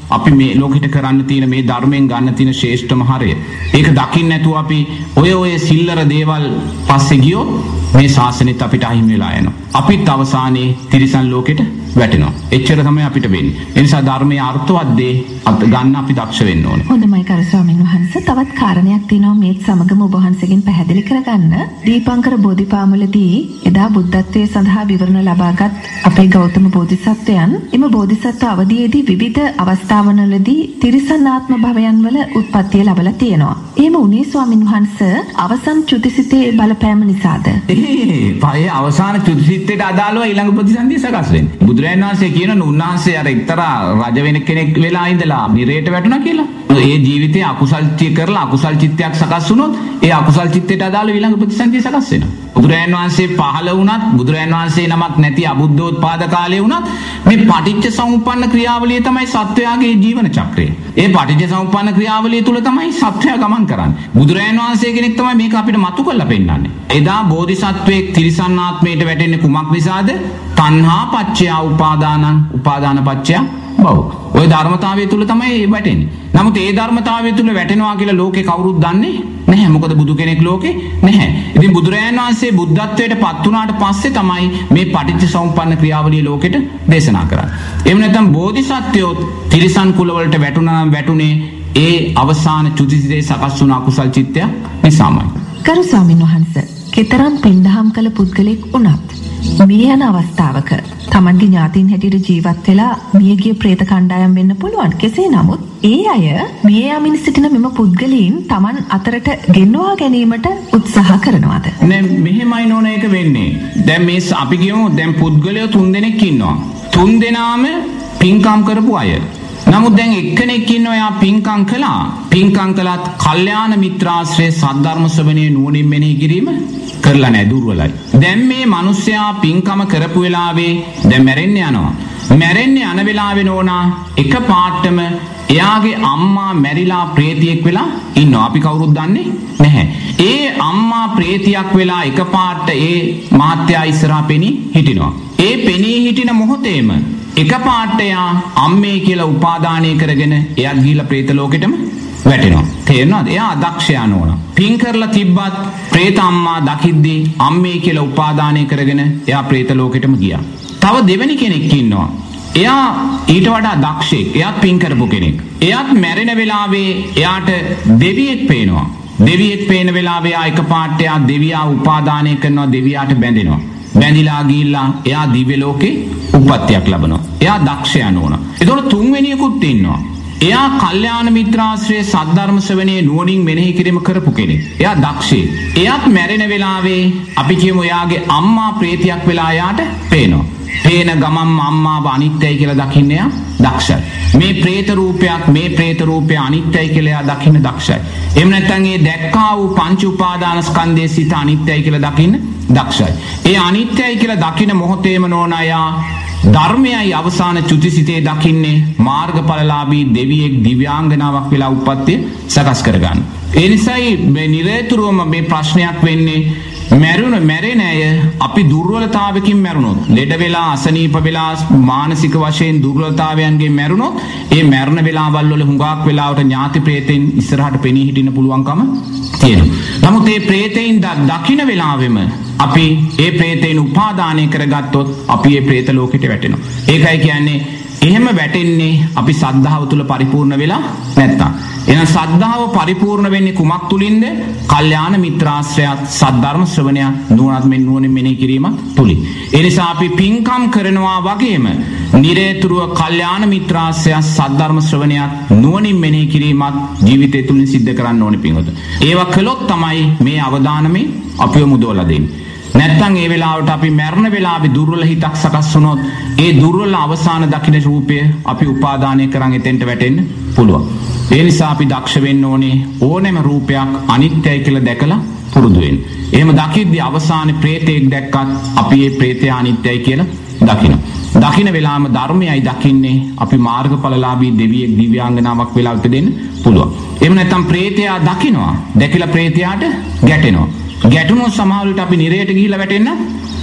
B: අපි මේ ලෝකෙට කරන්න තියෙන මේ ධර්මයෙන් ගන්න තියෙන ශ්‍රේෂ්ඨම හරය. ඒක දකින්න නැතුව අපි ඔය ඔය සිල්ලර දේවල් පස්සේ ගියොත් මේ ශාසනෙත් අපිට අහිමි වෙලා යනවා. අපිත් අවසානයේ තිරිසන් ලෝකෙට වැටෙනවා. එච්චර තමයි අපිට වෙන්නේ. ඒ නිසා ධර්මයේ අර්ථවත් දේ ගන්න අපි දක්ෂ වෙන්න ඕනේ.
A: හොඳයි කරු ස්වාමීන් වහන්සේ. තවත් කාරණයක් තියෙනවා මේත් සමගම ඔබ වහන්සේගෙන් පැහැදිලි කරගන්න. දීපංකර බෝධිපාමුලදී එදා බුද්ධත්වයේ සඳහා විවරණ ලබාගත් අපේ ගෞතම බෝධිසත්වයන් එම බෝධිසත්ව අවධියේදී විවිධ අවස්ථාවනවලදී තිරිසන් ආත්ම භවයන් වල උත්පත්තිය ලැබලා තියෙනවා. එහෙම උනේ ස්වාමීන් වහන්සේ අවසන් චුතිසිතේ බලපෑම නිසාද?
B: ඒ පහේ අවසාන චුතිසිතේට අදාළව ඊළඟ ප්‍රතිසන්දිය සකස් වෙන්නේ. බුදුරජාණන් වහන්සේ කියන උන්වහන්සේ අර එක්තරා රජ වෙන කෙනෙක් වෙලා ඉඳලා නිරේට වැටුණා කියලා. ඒ ජීවිතේ අකුසල් චිත්ත කරලා අකුසල් චිත්තයක් සකස් වුණොත් ඒ අකුසල් චිත්තයට අදාළ ඊළඟ ප්‍රතිසන්දිය සකස් වෙනවා. බුදුරජාණන් වහන්සේ පහළ වුණත් බුදුරජාණන් වහන්සේ නමක් නැති අබුද්ධෝත්පාද කාලේ වුණත් මේ පටිච්ච සමුප්පන්න ක්‍රියාවලිය තමයි සත්වයාගේ ජීවන චක්‍රය. ඒ පටිච්ච සමුප්පන්න ක්‍රියාවලිය තුල තමයි සත්වයා ගමන් කරන්නේ. බුදුරජාණන් වහන්සේ කෙනෙක් තමයි මේක අපිට මතු කරලා පෙන්නන්නේ. එදා බෝධිසත්වයෙක් තිරිසන් ආත්මයට වැටෙන්නේ කුමක් නිසාද? තණ්හා පච්චය උපාදානං උපාදාන පච්චය භව. ওই ධර්මතාවය තුල තමයි වැටෙන්නේ. නමුත් ඒ ධර්මතාවය තුල වැටෙනවා කියලා ලෝකේ කවුරුත් දන්නේ නැහැ. මොකද බුදු කෙනෙක් ලෝකේ නැහැ. ඉතින් බුදුරජාණන් වහන්සේ බුද්ධත්වයට පත් වුණාට පස්සේ තමයි මේ පටිච්ච සමුප්පන්න ක්‍රියාවලිය ලෝකෙට දේශනා කරන්නේ. එහෙම නැත්නම් බෝධිසත්වයෝ තිරිසන් කුල වලට වැටුණා නම් වැටුනේ ඒ අවසාන චුතිසිතේ සකස් වුණ අකුසල් චිත්තය නිසාමයි.
A: කරු ස්වාමීන් වහන්සේ, කතරම් පින්දහම් කළ පුද්ගලෙක් වුණත් මිය යන අවස්ථාවක තමන්ගේ ඥාතීන් හැටියට ජීවත් වෙලා මියගිය ප්‍රේත කණ්ඩායම් වෙන්න පුළුවන්. කෙසේ නමුත් ඒ අය මිය යමින් සිටින මෙම පුද්ගලයන් තමන් අතරට ගෙන්වා ගැනීමට උත්සාහ කරනවාද?
B: නෑ, මෙහෙමයි නෝන එක වෙන්නේ. දැන් මේ අපි කියමු දැන් පුද්ගලයෝ තුන් දෙනෙක් ඉන්නවා. තුන් දෙනාම පින්කම් කරපු අය. නමුත් දැන් එක්කෙනෙක් ඉන්නවා එයා පින්කම් කළා. පින්කම් කළත් කල්යාණ මිත්‍රාශ්‍රය සද්ධර්ම ශ්‍රවණයේ නුවණින් මෙනෙහි කිරීම කරලා නැහැ, දුර්වලයි. දැන් මේ මිනිස්සයා පින්කම කරපු වෙලාවේ දැන් මැරෙන්න යනවා. මැරෙන්න යන වෙලාවේ නෝනා එක පාටම එයාගේ අම්මා මැරිලා ප්‍රේතියෙක් වෙලා ඉන්නවා. අපි කවුරුත් දන්නේ නැහැ. ඒ අම්මා ප්‍රේතියක් වෙලා එක පාට ඒ මාත්‍යා ඉස්සරහා පෙනී හිටිනවා. ඒ පෙනී හිටින මොහොතේම එක පාට එයා අම්මේ කියලා උපාදානය කරගෙන එයාත් ගිහිල්ලා ප්‍රේත ලෝකෙටම වැටෙනවා. තේරෙනවද? එයා අදක්ෂයා නෝනා. පින් කරලා තිබ්බත් ප්‍රේත අම්මා දකිද්දී අම්මේ කියලා උපාදානය කරගෙන එයා ප්‍රේත ලෝකෙටම ගියා. තව දෙවෙනි කෙනෙක් ඉන්නවා. එයා ඊට වඩා දක්ෂෙක්. එයාත් පින් කරපු කෙනෙක්. එයාත් මැරෙන වෙලාවේ එයාට දෙවියෙක් පේනවා. දෙවියෙක් පේන වෙලාවේ එයා එකපාරට එයා දෙවියා උපාදානය කරනවා, දෙවියාට බැඳෙනවා. බැඳිලා ගිහිල්ලා එයා දිව්‍ය ලෝකේ උප්පත්තියක් ලබනවා. එයා දක්ෂයා නෝනා. ඒතකොට තුන්වෙනියෙකුත් ඉන්නවා. එයා කල්යාණ මිත්‍රාශ්‍රයේ සද්ධර්ම ශ්‍රවණයේ නුවණින් මෙනෙහි කිරීම කරපු කෙනෙක්. එයා දක්ෂේ. එයාත් මැරෙන වෙලාවේ අපි කියමු එයාගේ අම්මා ප්‍රේතියක් වෙලා එයාට පේනවා. පේන ගමම්ම අම්මාව අනිත්‍යයි කියලා දකින්න එයා දක්ෂයි. මේ ප්‍රේත රූපයක් මේ ප්‍රේත රූපය අනිත්‍යයි කියලා එයා දකින්න දක්ෂයි. එහෙම නැත්නම් ඒ දැක්කා වූ පංච උපාදාන ස්කන්ධයේ සිට අනිත්‍යයි කියලා දකින්න දක්ෂයි. ඒ අනිත්‍යයි කියලා දකින මොහොතේම නෝනා එයා ධර්මයයි අවසාන චුතිසිතේ දකින්නේ මාර්ගඵලලාභී දෙවියෙක් දිව්‍යාංගනාවක් වෙලා උප්පත්තිය සකස් කරගන්න. ඒ නිසායි මේ නිරේතුරුවම මේ ප්‍රශ්නයක් වෙන්නේ මැරුණ මැරෙන අය අපි දුර්වලතාවකින් මැරුණොත්, ලෙඩ වෙලා අසනීප වෙලා මානසික වශයෙන් දුර්වලතාවයන්ගෙන් මැරුණොත් ඒ මැරෙන වෙලාවල් වල හුඟක් වෙලාවට ඥාති ප්‍රේතෙන් ඉස්සරහට පෙනී හිටින්න පුළුවන්කම තියෙනවා. නමුත් මේ ප්‍රේතෙන් දකින්න වෙලාවෙම අපි ඒ ප්‍රේතෙන් උපාදානය කරගත්තොත් අපි ඒ ප්‍රේත ලෝකෙට වැටෙනවා. ඒකයි කියන්නේ එහෙම වැටෙන්නේ අපි සද්ධාව තුල පරිපූර්ණ වෙලා නැත්තම්. එහෙනම් සද්ධාව පරිපූර්ණ වෙන්නේ කුමක් තුලින්ද? කල්යාණ මිත්‍රාශ්‍රයත් සද්ධර්ම ශ්‍රවණය නුවණත් මෙන් නුවණින් මෙනෙහි කිරීම තුලින්. ඒ නිසා අපි පින්කම් කරනවා වගේම නිරේතුරුව කල්යාණ මිත්‍රාශ්‍රයත් සද්ධර්ම ශ්‍රවණයත් නුවණින් මෙනෙහි කිරීමත් ජීවිතය තුලින් සිද්ධ කරන්න ඕනේ පින්වත. ඒවා කළොත් තමයි මේ අවදානමේ අපිව මුදවලා දෙන්නේ. නැත්තම් ඒ වෙලාවට අපි මරණ වෙලාවේ දුර්වල හිතක් සකස් වුණොත් ඒ දුර්වල අවසාන දකින්න රූපය අපි උපාදානය කරන් එතෙන්ට වැටෙන්න පුළුවන්. ඒ නිසා අපි දක්ෂ වෙන්න ඕනේ ඕනෑම රූපයක් අනිත්‍යයි කියලා දැකලා පුරුදු වෙන්න. එහෙම දකිද්දී අවසානයේ ප්‍රේතෙක් දැක්කත් අපි ඒ ප්‍රේතය අනිත්‍යයි කියලා දකිනවා. දකින්න වෙලාවම ධර්මයයි දකින්නේ අපි මාර්ගඵලලාභී දෙවියෙක් දිව්‍යාංගනාවක් වෙලා උපදින්න පුළුවන්. එහෙම නැත්නම් ප්‍රේතයා දකිනවා. දැකලා ප්‍රේතයාට ගැටෙනවා. ගැටුණොත් සමහර විට අපි නිරයට ගිහිල්ලා වැටෙන්න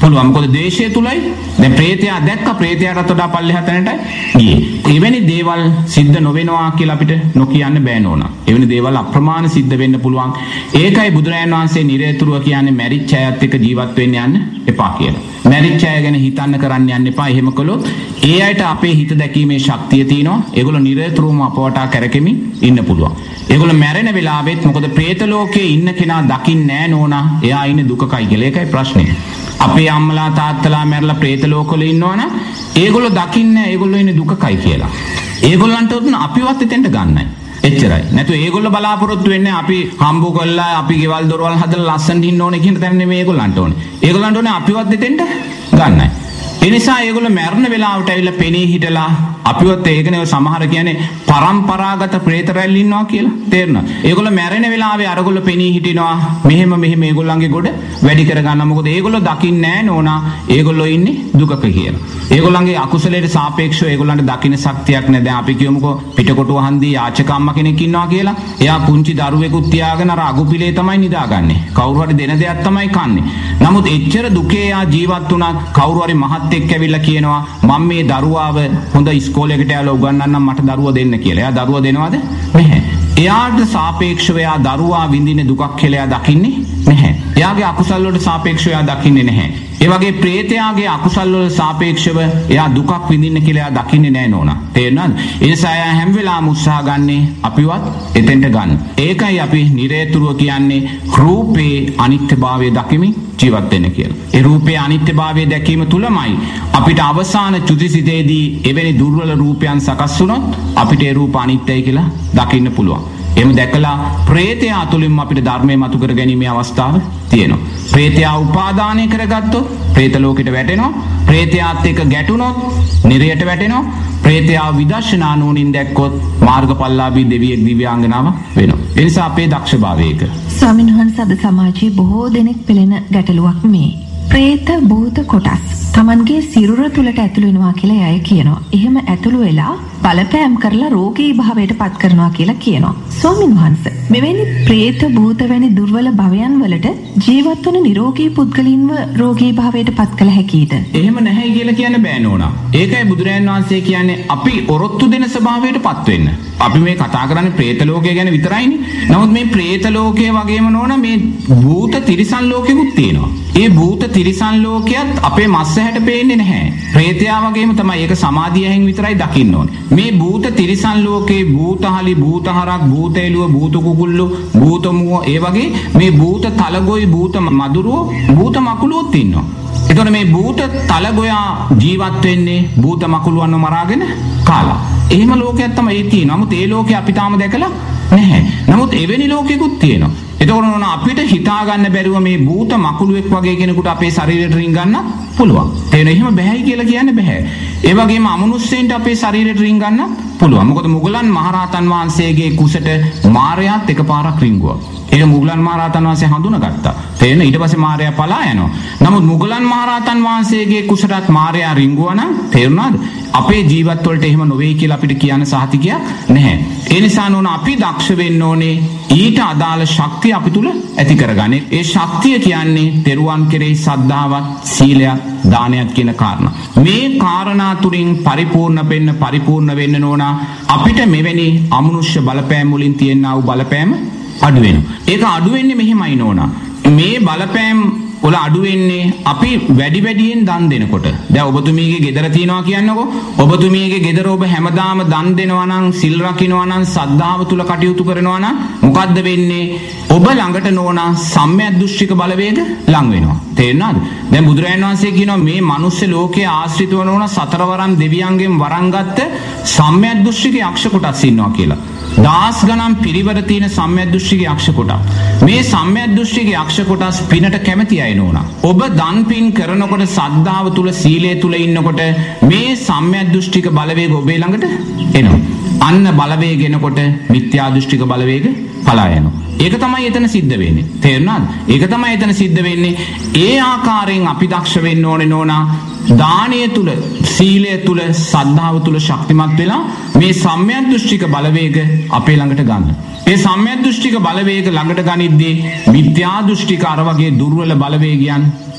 B: පුළුවන්. මොකද ද්වේෂය තුලයි දැන් ප්‍රේතයා දැක්ක ප්‍රේතයාට වඩා පල්ලෙහා තැනට ගියේ. එවැනි දේවල් සිද්ධ නොවෙනවා කියලා අපිට නොකියන්න බෑ නෝනා. එවැනි දේවල් අප්‍රමාණ සිද්ධ වෙන්න පුළුවන්. ඒකයි බුදුරජාණන් වහන්සේ නිරේතුරුව කියන්නේ මැරිච්ච අයත් එක්ක ජීවත් වෙන්න යන්න එපා කියලා. මැරිච්ච අය ගැන හිතන්න කරන්න යන්න එපා. එහෙම කළොත් ඒ අයට අපේ හිත දැකීමේ ශක්තිය තියෙනවා. ඒගොල්ලෝ නිරේතුරුවම අපවටා කරකෙමින් ඉන්න පුළුවන්. ඒගොල්ලෝ මැරෙන වෙලාවෙත් මොකද പ്രേත ලෝකයේ ඉන්න කෙනා දකින්නේ නැහැ නෝනා. එයා ඉන්නේ දුකකයි කියලා. ඒකයි ප්‍රශ්නේ. අපේ අම්මලා තාත්තලා මැරලා പ്രേත ලෝකවල ඉන්නවනම් ඒගොල්ලෝ දකින්නේ ඒගොල්ලෝ ඉන්නේ දුකකයි කියලා. ඒගොල්ලන්ට උත් අපිවත් එතෙන්ට ගන්නයි. එච්චරයි. නැතු ඒගොල්ලෝ බලාපොරොත්තු වෙන්නේ අපි හම්බු කරලා අපි ගෙවල් දොරවල් හදලා ලස්සනට ඉන්න ඕනේ කියන තැන නෙමෙයි ඒගොල්ලන්ට ඕනේ. ඒගොල්ලන්ට ඕනේ අපිවත් එතෙන්ට ගන්නයි. ඒ නිසා ඒගොල්ලෝ මරණ වෙලාවට ඇවිල්ලා පෙනී හිටලා අපිවත් ඒකනේ සමහර කියන්නේ පරම්පරාගත പ്രേත රැල්ල ඉන්නවා කියලා. තේරෙනවද? ඒගොල්ලෝ මැරෙන වෙලාවේ අරගොල්ලෝ පෙනී හිටිනවා. මෙහෙම මෙහෙම ඒගොල්ලන්ගේ ගොඩ වැඩි කර ගන්න. මොකද ඒගොල්ලෝ දකින්නේ නැහැ නෝනා. ඒගොල්ලෝ ඉන්නේ දුකක කියලා. ඒගොල්ලන්ගේ අකුසලයට සාපේක්ෂව ඒගොල්ලන්ට දකින්න ශක්තියක් නැහැ. දැන් අපි කියමුකෝ පිටකොටුව හන්දියේ යාචක අම්මා කෙනෙක් ඉන්නවා කියලා. එයා පුංචි දරුවෙකුත් තියාගෙන අර අගුපිලේ තමයි නිදාගන්නේ. කවුරු හරි දෙන දෙයක් තමයි කන්නේ. නමුත් එච්චර දුකේ යා ජීවත් වුණා කවුරු හරි මහත් එක්ක ඇවිල්ලා කියනවා මම මේ දරුවාව හොඳ ඉස්කෝලේකට යලා උගන්වන්නම් මට දරුවා දෙන්න කියලා. එයා දරුවා දෙනවද? නැහැ. එයාට සාපේක්ෂව එයා දරුවා විඳින දුකක් කියලා එයා දකින්නේ නැහැ. එයාගේ අකුසල් වලට සාපේක්ෂව එයා දකින්නේ නැහැ. ඒ වගේ ප්‍රේතයාගේ අකුසල් වලට සාපේක්ෂව එයා දුකක් විඳින්න කියලා එයා දකින්නේ නැහැ නෝනා. තේරෙනවද? ඒ නිසා එයා හැම වෙලාවම උත්සාහ ගන්නේ අපිවත් එතෙන්ට ගන්න. ඒකයි අපි නිරේතුරුව කියන්නේ රූපේ අනිත්‍යභාවය දකිමින් ජීවත් වෙන්න කියලා. ඒ රූපේ අනිත්‍යභාවය දැකීම තුලමයි අපිට අවසාන චුතිසිතේදී එවැනි දුර්වල රූපයන් සකස් වුණොත් අපිට ඒ රූප අනිත්‍යයි කියලා දකින්න පුළුවන්. එහෙම දැකලා ප්‍රේතයා තුලින්ම අපිට ධර්මය මතු කර ගැනීමේ අවස්ථාව තියෙනවා. ප්‍රේතයා උපාදානය කරගත්තොත් പ്രേත ලෝකෙට වැටෙනවා. പ്രേතයාත් එක්ක ගැටුණොත් නිරයට වැටෙනවා. പ്രേතයා විදර්ශනා නුවණින් දැක්කොත් මාර්ගඵලලාභී දෙවියෙක් දිව්‍යාංගනාවක් වෙනවා. ඒ නිසා අපේ දක්ෂභාවය ඒක.
A: ස්වාමීන් වහන්සේ අද සමාජයේ බොහෝ දෙනෙක් පෙළෙන ගැටලුවක් මේ. പ്രേත භූත කොටස් Tamanගේ සිරුර තුලට ඇතුළු වෙනවා කියලා අය කියනවා. එහෙම ඇතුළු වෙලා බලපෑම් කරලා රෝගී භාවයට පත් කරනවා කියලා කියනවා. ස්වාමීන් වහන්සේ මෙවැනි പ്രേත භූත වැනි දුර්වල භවයන් වලට ජීවත් වන නිරෝගී පුද්ගලින්ව රෝගී භාවයට පත් කළ හැකියිද?
B: එහෙම නැහැ කියලා කියන්න බෑ නෝනා. ඒකයි බුදුරජාණන් වහන්සේ කියන්නේ අපි ඔරොත්තු දෙන ස්වභාවයට පත් වෙන්න. අපි මේ කතා කරන්නේ പ്രേත ලෝකය ගැන විතරයිනේ. නමුත් මේ പ്രേත ලෝකයේ වගේම නෝනා මේ භූත තිරිසන් ලෝකෙකුත් තියෙනවා. ඒ භූත තිරිසන් ලෝකයක් අපේ මස්ස හැට පේන්නේ නැහැ. പ്രേතයා වගේම තමයි ඒක සමාධියෙන් විතරයි දකින්න ඕනේ. මේ භූත තිරිසන් ලෝකේ භූතහලි භූතහරක් භූත එළුව භූත කුකුල්ලු භූත මුව ඒ වගේ මේ භූත තලගොයි භූත මදුරුව භූත මකුලුවොත් ඉන්නවා. එතකොට මේ භූත තලගොයා ජීවත් වෙන්නේ භූත මකුලුවන්ව මරාගෙන කාලා. එහෙම ලෝකයක් තමයි තියෙන්නේ. නමුත් ඒ ලෝකේ අපි තාම දැකලා නැහැ. නමුත් එවැනි ලෝකෙකුත් තියෙනවා. එතකොට නෝන අපිට හිතා ගන්න බැරිව මේ භූත මකුලුවෙක් වගේ කෙනෙකුට අපේ ශරීරයට රින් ගන්න පුළුවන්. ඒ නේ එහෙම බෑයි කියලා කියන්න බෑ. ඒ වගේම අමනුෂ්‍යයන්ට අපේ ශරීරයට රින් ගන්න පුළුවන්. මොකද මුගලන් මහරහතන් වහන්සේගේ කුසට මාරයාත් එකපාරක් රින්ගුවා. ඒක මුගලන් මහරහතන් වහන්සේ හඳුනාගත්තා. තේරෙන ඊට පස්සේ මාරයා පලා යනවා. නමුත් මුගලන් මහරහතන් වහන්සේගේ කුසටත් මාරයා රින්ගුවා නම් තේරුණාද? අපේ ජීවත් වලට එහෙම නොවේ කියලා අපිට කියන්න සහතිකයක් නැහැ. ඒ නිසා නෝන අපි දක්ෂ වෙන්න ඕනේ ඊට අදාළ ශක්තිය අපි තුල ඇති කරගන්න. ඒ ශක්තිය කියන්නේ තෙරුවන් කෙරෙහි සද්ධාවත්, සීලයක්, දානයක් කියන කාරණා. මේ කාරණා තුලින් පරිපූර්ණ වෙන්න පරිපූර්ණ වෙන්න නෝන අපිට මෙවැනි අමනුෂ්‍ය බලපෑම් වලින් තියෙනා වූ බලපෑම අඩු වෙනවා. ඒක අඩු වෙන්නේ මෙහෙමයි නෝනා. මේ බලපෑම් වල අඩු වෙන්නේ අපි වැඩි වැඩියෙන් දන් දෙනකොට. දැන් ඔබතුමීගේ ගෙදර තියනවා කියන්නකෝ. ඔබතුමීගේ ගෙදර ඔබ හැමදාම දන් දෙනවා නම්, සිල් රකින්නවා නම්, සද්ධාව තුල කටයුතු කරනවා නම් මොකද්ද වෙන්නේ? ඔබ ළඟට නෝනා සම්‍යක් දෘෂ්ටික බලවේග ලං වෙනවා. තේරෙනවද? දැන් බුදුරජාණන් වහන්සේ කියනවා මේ මනුස්ස ලෝකයේ ආශ්‍රිතව නෝනා සතරවරම් දෙවියන්ගෙන් වරන් ගත්ත සම්‍යක් දෘෂ්ටික යක්ෂ කොටස් ඉන්නවා කියලා. දාස් ගණන් පිරිවර තියෙන සම්‍යක් දෘෂ්ටික යක්ෂ කොටස්. මේ සම්‍යක් දෘෂ්ටික යක්ෂ කොටස් පිනට කැමති අය නෝනා. ඔබ දන් පින් කරනකොට සද්ධාව තුල සීලය තුල ඉන්නකොට මේ සම්‍යක් දෘෂ්ටික බලවේග ඔබේ ළඟට එනවා. අන්න බලවේග එනකොට මිත්‍යා දෘෂ්ටික බලවේග පලා යනවා. ඒක තමයි එතන සිද්ධ වෙන්නේ. තේරුණාද? ඒක තමයි එතන සිද්ධ වෙන්නේ. ඒ ආකාරයෙන් අපි දක්ෂ වෙන්න ඕනේ නෝනා. දානය තුල, සීලය තුල, සද්ධාව තුල ශක්තිමත් වෙලා මේ සම්‍යක් දෘෂ්ටික බලවේග අපේ ළඟට ගන්න. මේ සම්‍යක් දෘෂ්ටික බලවේග ළඟට ගනිද්දී මිත්‍යා දෘෂ්ටික අර වගේ දුර්වල බලවේගයන්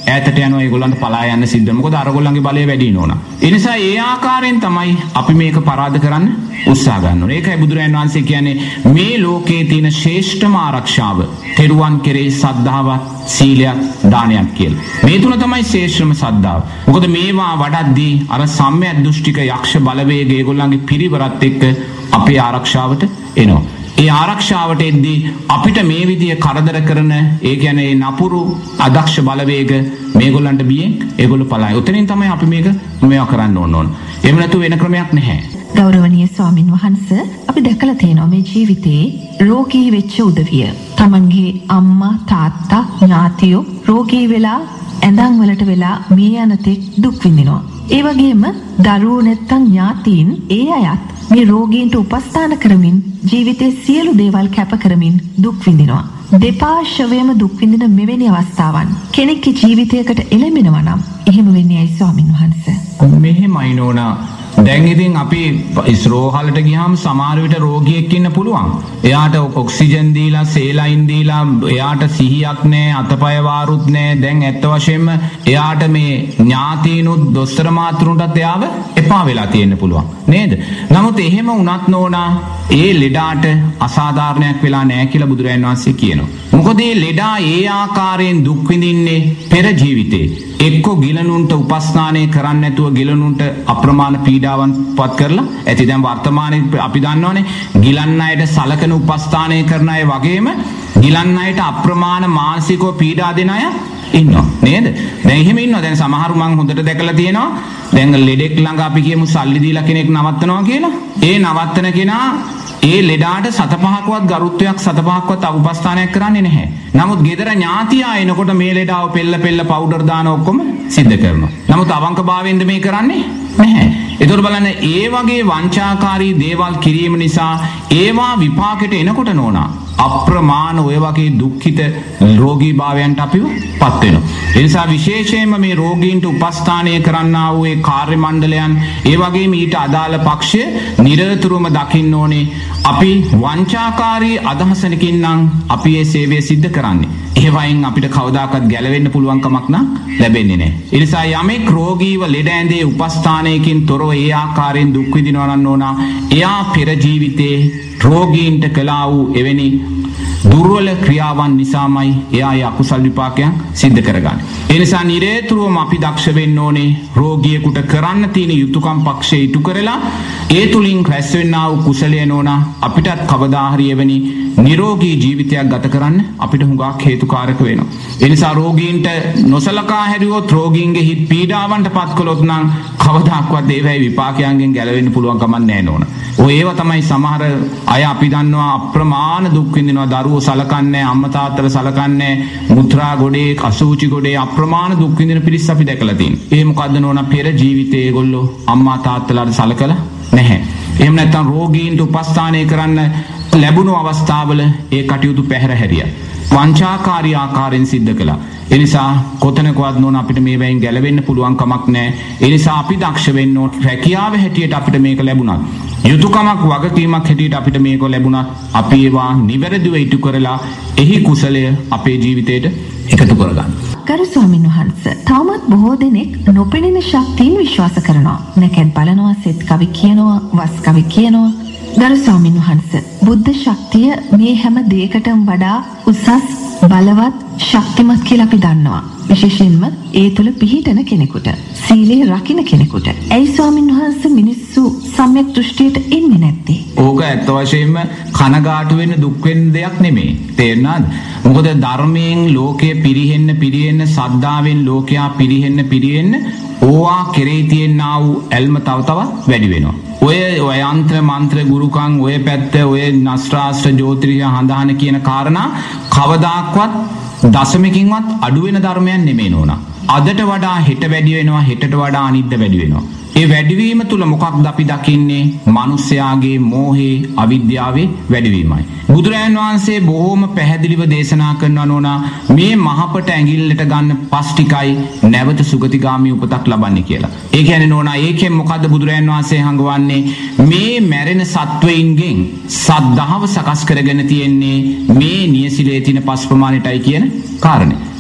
B: ඈතට යනවා ඒගොල්ලන්ට පලා යන්න සිද්ධ වෙනවා. මොකද අරගොල්ලන්ගේ බලය වැඩි වෙනවා. ඒ නිසා ඒ ආකාරයෙන් තමයි අපි මේක පරාද කරන්න උත්සාහ ගන්න ඕනේ. ඒකයි බුදුරජාණන් වහන්සේ කියන්නේ මේ ලෝකයේ තියෙන ශ්‍රේෂ්ඨම ආරක්ෂාව තෙරුවන් කෙරෙහි සද්ධාවත්, සීලයක්, දානයක් කියලා. මේ තුන තමයි ශ්‍රේෂ්ඨම සද්ධාව. මොකද මේවා වඩද්දී අර සම්‍යක් දෘෂ්ටික යක්ෂ බලවේග ඒගොල්ලන්ගේ පිරිවරත් එක්ක අපේ ආරක්ෂාවට එනවා. ඒ ආරක්ෂාවට එද්දී අපිට මේ විදිය කරදර කරන ඒ කියන්නේ නපුරු අදක්ෂ බලවේග මේගොල්ලන්ට බියෙන් ඒගොල්ලෝ පලායි. උතනින් තමයි අපි මේක මේවා කරන්න ඕන ඕන. එහෙම නැතු වෙන ක්‍රමයක් නැහැ.
A: ගෞරවනීය ස්වාමින් වහන්සේ අපි දැකලා තියෙනවා මේ ජීවිතේ රෝගී වෙච්ච උදවිය. Tamanගේ අම්මා තාත්තා ඥාතියෝ රෝගී වෙලා ඇඳන් වලට වෙලා මේ යනතෙක් දුක් විඳිනවා. ඒ වගේම දරුවෝ නැත්තම් ඥාතීන් ඒ අයත් මේ රෝගීන්ට උපස්ථාන කරමින් ජීවිතේ සියලු දේවල් කැප කරමින් දුක් විඳිනවා. දෙපාර්ශ්වයම දුක් විඳින මෙවැනි අවස්ථාවන් කෙනෙක්ගේ ජීවිතයකට එළඹෙනවා නම් එහෙම වෙන්නේ ඇයි ස්වාමින් වහන්සේ?
B: මෙහෙමයි නෝනා. දැන් ඉතින් අපි ඉස්රෝහලට ගියාම සමහර විට රෝගියෙක් ඉන්න පුළුවන්. එයාට ඔක්සිජන් දීලා, සේලයින් දීලා, එයාට සිහියක් නැහැ, අතපය වාරුත් නැහැ. දැන් ඇත්ත වශයෙන්ම එයාට මේ ඥාතීනුත් දොස්තර මාතෘන්ටත් එයාව එපා වෙලා තියෙන්න පුළුවන්. නේද? නමුත් එහෙම වුණත් නෝනා ඒ ලෙඩාට අසාධාරණයක් වෙලා නැහැ කියලා බුදුරජාණන් වහන්සේ කියනවා. මොකද මේ ලෙඩා ඒ ආකාරයෙන් දුක් විඳින්නේ පෙර ජීවිතේ. එක්ක ගිලනුන්ට උපස්ථානය කරන්න නැතුව ගිලනුන්ට අප්‍රමාණ පීඩාවන් පත් කරලා ඇති. දැන් වර්තමානයේ අපි දන්නවනේ ගිලන් අයට සලකන උපස්ථානය කරන අය වගේම ගිලන් අයට අප්‍රමාණ මානසිකව පීඩා දෙන අය ඉන්නවා නේද? දැන් එහෙම ඉන්නවා. දැන් සමහරු මං හොඳට දැකලා තියෙනවා. දැන් ලෙඩෙක් ළඟ අපි කියමු සල්ලි දීලා කෙනෙක් නවත්තනවා කියලා. ඒ නවත්තන කෙනා ඒ ලෙඩාට සත පහකවත් ගරුත්වයක් සත පහක්වත් උපස්ථානයක් කරන්නේ නැහැ. නමුත් ගෙදර ඥාතියා එනකොට මේ ලෙඩාව පෙල්ල පෙල්ල පවුඩර් දාන ඔක්කොම සිද්ධ කරනවා. නමුත් අවංකභාවයෙන්ද මේ කරන්නේ නැහැ. ඒතකොට බලන්න ඒ වගේ වංචාකාරී දේවල් කිරීම නිසා ඒවා විපාකෙට එනකොට නෝනා අප්‍රමාණ ඔය වගේ දුක්ඛිත රෝගී භාවයන්ට අපිව පත් වෙනවා. ඒ නිසා විශේෂයෙන්ම මේ රෝගීන්ට උපස්ථානය කරන්නා වූ ඒ කාර්ය මණ්ඩලයන් ඒ වගේම ඊට අදාළ පක්ෂය නිරතුරුවම දකින්න ඕනේ අපි වංචාකාරී අදහසකින් නම් අපි මේ සේවය සිද්ධ කරන්නේ. ඒ වයින් අපිට කවදාකවත් ගැලවෙන්න පුළුවන් කමක් නම් ලැබෙන්නේ නැහැ. ඒ නිසා යමෙක් රෝගීව ලෙඩ ඇඳේ උපස්ථානයකින් තොරව ඒ ආකාරයෙන් දුක් විඳිනවා නම් නෝනා එයා පෙර ජීවිතේ රෝගීන්ට කළා වූ එවැනි දුර්වල ක්‍රියාවන් නිසාමයි එයා ඒ අකුසල් විපාකයන් සිද්ධ කරගන්නේ. ඒ නිසා නිරේතුරුවම අපි දක්ෂ වෙන්න ඕනේ රෝගියෙකුට කරන්න තියෙන යුතුයකම් පක්ෂය ඉටු කරලා ඒ තුලින් රැස් වෙන්නා වූ කුසලය නෝනා අපිටත් කවදා හරි එවැනි නිරෝගී ජීවිතයක් ගත කරන්න අපිට හුඟක් හේතුකාරක වෙනවා. ඒ නිසා රෝගීන්ට නොසලකා හැරියොත් රෝගීන්ගේ හිත් පීඩාවන්ට පත් කළොත් නම් කවදාක්වත් ඒවැයි විපාකයන්ගෙන් ගැලවෙන්න පුළුවන් කමක් නැහැ නෝනා. ඔය ඒව තමයි සමහර අය අපි දන්නවා අප්‍රමාණ දුක් විඳිනවා. දරුවෝ සලකන්නේ, අම්මා තාත්තලා සලකන්නේ, මුත්‍රා ගොඩේ, අසුචි ගොඩේ අප්‍රමාණ දුක් විඳින පිරිස් අපි දැකලා තියෙනවා. ඒ මොකද්ද නෝනා? පෙර ජීවිතයේ ඒගොල්ලෝ අම්මා තාත්තලාට සලකලා නැහැ. එහෙම නැත්නම් රෝගීන්ට උපස්ථානය කරන්න ලැබුණු අවස්ථාවල ඒ කටයුතු පැහැර හැරියා. වංචාකාරී ආකාරයෙන් සිද්ධ කළා. ඒ නිසා කොතනකවත් නෝන අපිට මේ වෙයින් ගැලවෙන්න පුළුවන් කමක් නැහැ. ඒ නිසා අපි දක්ෂ වෙන්න ඕන. රැකියාව හැටියට අපිට මේක ලැබුණා. යුතුයකමක් වගකීමක් හැටියට අපිට මේක ලැබුණා. අපි ඒවා නිවැරදිව ඉටු කරලා එහි කුසලය අපේ ජීවිතයට එකතු කරගන්න.
A: ගරු ස්වාමීන් වහන්සේ, තාමත් බොහෝ දෙනෙක් නොපෙනෙන ශක්තියින් විශ්වාස කරනවා. නැකත් බලනවා, සෙත් කවි කියනවා, වස් කවි කියනවා. ගරු ස්වාමීන් වහන්සේ, බුද්ධ ශක්තිය මේ හැම දෙයකටම වඩා උසස්, බලවත්, ශක්තිමත් කියලා අපි දන්නවා. විශේෂයෙන්ම ඒ තුල පිහිටන කෙනෙකුට, සීලය රකින්න කෙනෙකුට. ඇයි ස්වාමීන් වහන්සේ මිනිස්සු සම්‍යක් දෘෂ්ටියට එන්නේ නැත්තේ?
B: ඕක ඇත්ත වශයෙන්ම කනගාටු වෙන්න දුක් වෙන්න දෙයක් නෙමෙයි. තේරුණාද? මොකද ධර්මයෙන් ලෝකය පිරිහෙන්න පිරිහෙන්න, සද්ධාවෙන් ලෝකයා පිරිහෙන්න පිරිහෙන්න ඕවා කෙරෙහි තියෙනා වූ ඇල්ම තව තවත් වැඩි වෙනවා. ඔය ඔය යන්ත්‍ර මන්ත්‍ර ගුරුකම් ඔය පැත්ත ඔය නස්ත්‍රාස්ත්‍ර ජ්‍යොතිෂය හඳහන කියන කාරණා කවදාක්වත් දශමකින්වත් අඩු වෙන ධර්මයක් නෙමෙයි නෝනා. අදට වඩා හෙට වැඩි වෙනවා, හෙටට වඩා අනිද්දා වැඩි වෙනවා. ඒ වැඩිවීම තුල මොකක්ද අපි දකින්නේ? මිනිස්යාගේ මෝහේ, අවිද්‍යාවේ වැඩිවීමයි. බුදුරජාණන් වහන්සේ බොහොම පැහැදිලිව දේශනා කරනවා නෝනා මේ මහපට ඇඟිල්ලට ගන්න පස් ටිකයි නැවත සුගතිගාමී උපතක් ලබන්නේ කියලා. ඒ කියන්නේ නෝනා ඒකෙන් මොකද්ද බුදුරජාණන් වහන්සේ හංගවන්නේ? මේ මැරෙන සත්වයින්ගෙන් සද්ධාව සකස් කරගෙන තියෙන්නේ මේ නියසිලේ තියෙන පස් ප්‍රමාණයටයි කියන කාරණේ.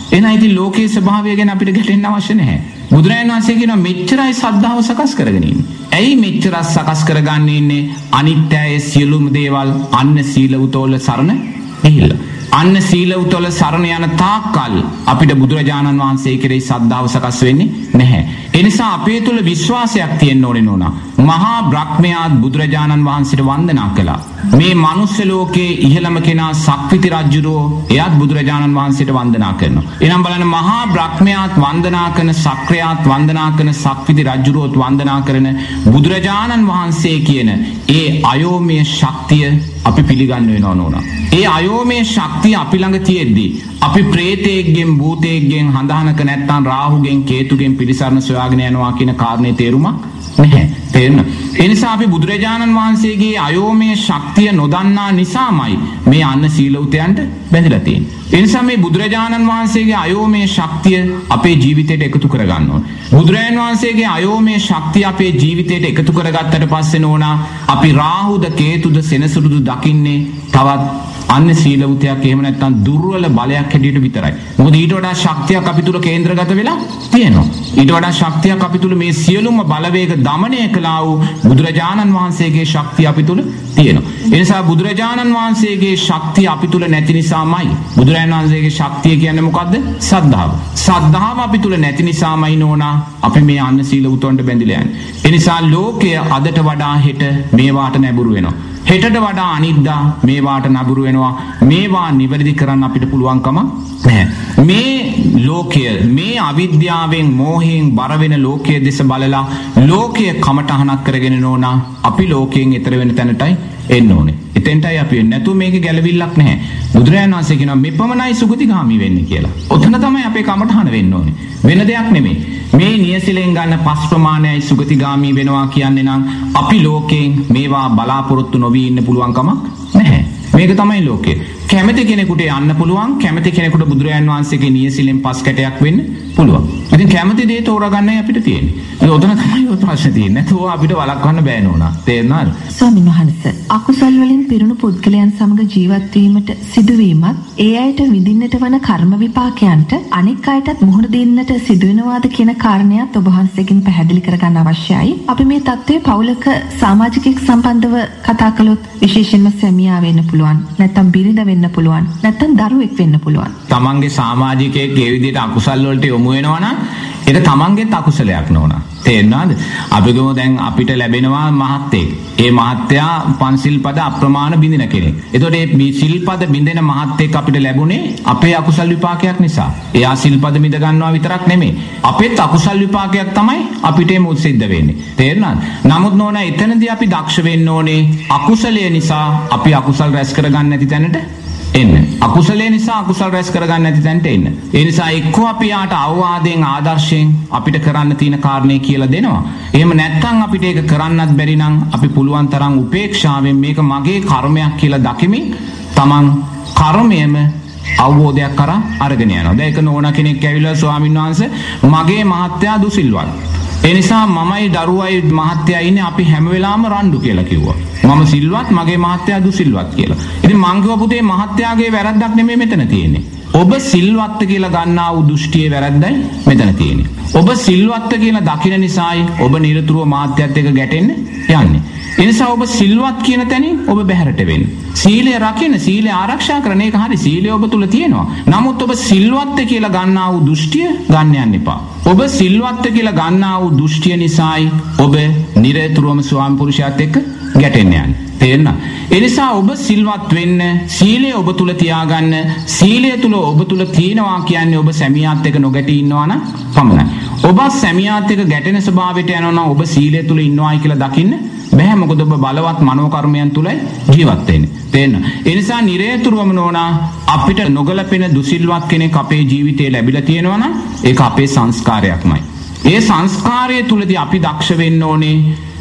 B: එහෙනම් ඉතින් ලෝකයේ ස්වභාවය ගැන අපිට ගැටෙන්න අවශ්‍ය නැහැ. බුදුරජාණන් වහන්සේ කියනවා මෙච්චරයි සද්ධාව සකස් කරගෙන ඉන්නේ. ඇයි මෙච්චර සකස් කරගන්න ඉන්නේ? අනිත්‍යයේ සියලුම දේවල් අන්න සීල උතෝල සරණ ගිහිල්ලා. අන්න සීල උතෝල සරණ යන තාක්කල් අපිට බුදුරජාණන් වහන්සේ කෙරෙහි සද්ධාව සකස් වෙන්නේ නැහැ. ඒ නිසා අපේ තුල විශ්වාසයක් තියෙන්න ඕනේ නෝනා. මහා බ්‍රහ්මයාත් බුදුරජාණන් වහන්සේට වන්දනා කළා. මේ මනුස්ස ලෝකයේ ඉහළම කෙනා සක්විති රජුරෝ එයාත් බුදුරජාණන් වහන්සේට වන්දනා කරනවා. එහෙනම් බලන්න මහා බ්‍රහ්මයාත් වන්දනා කරන සක්‍රයාත් වන්දනා කරන සක්විති රජුරෝත් වන්දනා කරන බුදුරජාණන් වහන්සේ කියන ඒ අයෝමය ශක්තිය අපි පිළිගන්න වෙනවා නෝනා. ඒ අයෝමය ශක්තිය අපි ළඟ තියෙද්දි අපි ප්‍රේතයෙක්ගෙන් භූතයෙක්ගෙන් හඳහනක නැත්තම් රාහුගෙන් කේතුගෙන් පිළිසරණ සොයාගෙන යනවා කියන කාරණේ තේරුමක් නැහැ. තේරෙනවද? ඒ නිසා අපි බුදුරජාණන් වහන්සේගේ අයෝමය ශක්තිය නොදන්නා නිසාමයි මේ අන්න සීලවතයන්ට බැඳලා තියෙන්නේ. ඒ නිසා මේ බුදුරජාණන් වහන්සේගේ අයෝමය ශක්තිය අපේ ජීවිතයට එකතු කරගන්න ඕනේ. බුදුරජාණන් වහන්සේගේ අයෝමය ශක්තිය අපේ ජීවිතයට එකතු කරගත්තට පස්සේ නෝනා අපි රාහුද කේතුද සෙනසුරුදු දකින්නේ තවත් අන්න සීලවතයක් එහෙම නැත්නම් දුර්වල බලයක් හැටියට විතරයි. මොකද ඊට වඩා ශක්තියක් අපි තුල කේන්ද්‍රගත වෙලා තියෙනවා. ඊට වඩා ශක්තියක් අපි තුල මේ සියලුම බලවේග දමනය කළා වූ බුදුරජාණන් වහන්සේගේ ශක්තිය අපි තුල තියෙනවා. ඒ නිසා බුදුරජාණන් වහන්සේගේ ශක්තිය අපි තුල නැති නිසාමයි බුදුරජාණන් වහන්සේගේ ශක්තිය කියන්නේ මොකද්ද? සද්ධාව. සද්ධාව අපි තුල නැති නිසාමයි නෝනා අපි මේ අන්න සීලවතුන්ට බැඳිලා යන්නේ. ඒ නිසා ලෝකය අදට වඩා හෙට මේවාට නැඹුරු වෙනවා. හෙටට වඩා අනිද්දා මේවාට නබුරු වෙනවා. මේවා නිවැරදි කරන්න අපිට පුළුවන්කම නැහැ. මේ ලෝකය මේ අවිද්‍යාවෙන් මෝහයෙන් බර වෙන ලෝකයේ දෙස බලලා ලෝකය කමටහනක් කරගෙන නෝනා අපි ලෝකයෙන් ඈතර වෙන තැනටයි එන්න ඕනේ. එතෙන්ටයි අපි එන්නේ. නැතුව මේක ගැළවිල්ලක් නැහැ. බුදුරජාණන් වහන්සේ කියනවා මෙපමණයි සුගතිගාමි වෙන්නේ කියලා. ඔතන තමයි අපේ කමටහන වෙන්න ඕනේ. වෙන දෙයක් නෙමෙයි. මේ නියසිලෙන් ගන්න පස් ප්‍රමාණයයි සුගතිගාමි වෙනවා කියන්නේ නම් අපි ලෝකයෙන් මේවා බලාපොරොත්තු නොවී ඉන්න පුළුවන් කමක් නැහැ. මේක තමයි ලෝකය. කැමති කෙනෙකුට යන්න පුළුවන්, කැමති කෙනෙකුට බුදුරජාණන් වහන්සේගේ නියසිලෙන් පස් කැටයක් වෙන්න පුළුවන්. ඉතින් කැමති දේ තෝරාගන්නයි අපිට තියෙන්නේ. ඒක උතන තමයි ඔය ප්‍රශ්නේ තියෙන්නේ. නැතුව අපිට වළක්වන්න බෑ නෝනා. තේරුණාද?
A: ස්වාමීන් වහන්සේ අකුසල් වලින් පිරුණු පුද්ගලයන් සමග ජීවත් වීමට සිදුවීමත් ඒ අයට විඳින්නට වන කර්ම විපාකයන්ට අනෙක් අයටත් මුහුණ දෙන්නට සිදුවෙනවාද කියන කාරණයක් ඔබ වහන්සේගෙන් පැහැදිලි කරගන්න අවශ්‍යයි. අපි මේ தત્ත්වය පෞලක සමාජිකෙක් සම්බන්ධව කතා කළොත් විශේෂයෙන්ම සැමියා වෙන්න පුළුවන්. නැත්නම් බිරිඳ වෙන්න පුළුවන්. නැත්නම් දරුවෙක් වෙන්න පුළුවන්.
B: තමන්ගේ සමාජිකයෙක් ඒ විදිහට අකුසල් වලට යොමු වෙනවා නම් ඒක තමන්ගේත් අකුසලයක් නෝනා. තේරෙනවද? අපි ගමු දැන් අපිට ලැබෙනවා මහත්යෙක්. ඒ මහත්යා පන්සිල් පද අප්‍රමාණ බින්දින කෙනෙක්. එතකොට මේ සිල්පද බින්දෙන මහත්යෙක් අපිට ලැබුණේ අපේ අකුසල් විපාකයක් නිසා. එයා සිල්පද බින්ද ගන්නවා විතරක් නෙමෙයි. අපේත් අකුසල් විපාකයක් තමයි අපිට මුල් සිද්ධ වෙන්නේ. තේරුණාද? නමුත් නෝනා එතනදී අපි දක්ෂ වෙන්න ඕනේ අකුසලයේ නිසා අපි අකුසල් රැස් කරගන්න නැති තැනට එන්න. අකුසලයේ නිසා අකුසල් රැස් කරගන්න නැති තැනට එන්න. ඒ නිසා එක්කෝ අපි යාට අවවාදයෙන් ආදර්ශයෙන් අපිට කරන්න තියෙන කාරණේ කියලා දෙනවා. එහෙම නැත්නම් අපිට ඒක කරන්නත් බැරි නම් අපි පුළුවන් තරම් උපේක්ෂාවෙන් මේක මගේ කර්මයක් කියලා දකිමින් තමන් කර්මයේම අවබෝධයක් කරා අරගෙන යනවා. දැන් ඒක නෝනා කෙනෙක් ඇවිල්ලා ස්වාමීන් වහන්සේ මගේ මහත්තයා දුසිල්වත්. ඒ නිසා මමයි දරුවයි මහත්තයා ඉන්නේ අපි හැම වෙලාවෙම රණ්ඩු කියලා කිව්වා. මම සිල්වත් මගේ මහත්තයා දුසිල්වත් කියලා. ඉතින් මං කිව්වා පුතේ මහත්තයාගේ වැරද්දක් නෙමෙයි මෙතන තියෙන්නේ. ඔබ සිල්වත් කියලා ගන්නා වූ දෘෂ්ටියේ වැරද්දයි මෙතන තියෙන්නේ. ඔබ සිල්වත් කියලා දකින නිසායි ඔබ නිරතුරුව මහත්තයත් එක්ක ගැටෙන්න යන්නේ. ඒ නිසා ඔබ සිල්වත් කියන තැනින් ඔබ බැහැරට වෙන්න. සීලය රකින්න, සීලය ආරක්ෂා කරන එක හරි. සීලය ඔබ තුල තියෙනවා. නමුත් ඔබ සිල්වත් කියලා ගන්නා වූ දෘෂ්ටිය ගන්න යන්න එපා. ඔබ සිල්වත් කියලා ගන්නා වූ දෘෂ්ටිය නිසායි ඔබ නිරතුරුවම ස්වාමි පුරුෂයාත් එක්ක ගැටෙන්න යන්නේ. තේරෙනවද? ඒ නිසා ඔබ සිල්වත් වෙන්න, සීලය ඔබ තුල තියාගන්න. සීලය තුල ඔබ තුල තියෙනවා කියන්නේ ඔබ සැමියාත් එක්ක නොගැටී ඉන්නවා නම් පමණයි. ඔබ සැමියාත් එක්ක ගැටෙන ස්වභාවයට යනවා නම් ඔබ සීලය තුල ඉන්නවායි කියලා දකින්න බැහැ. මොකද ඔබ බලවත් මනෝකර්මයන් තුලයි ජීවත් වෙන්නේ. තේරෙනවද? ඒ නිසා නිරේතුරුවම නෝනා අපිට නොගැලපෙන දුසිල්වත් කෙනෙක් අපේ ජීවිතේ ලැබිලා තියෙනවා නම් ඒක අපේ සංස්කාරයක්මයි. ඒ සංස්කාරය තුලදී අපි දක්ෂ වෙන්න ඕනේ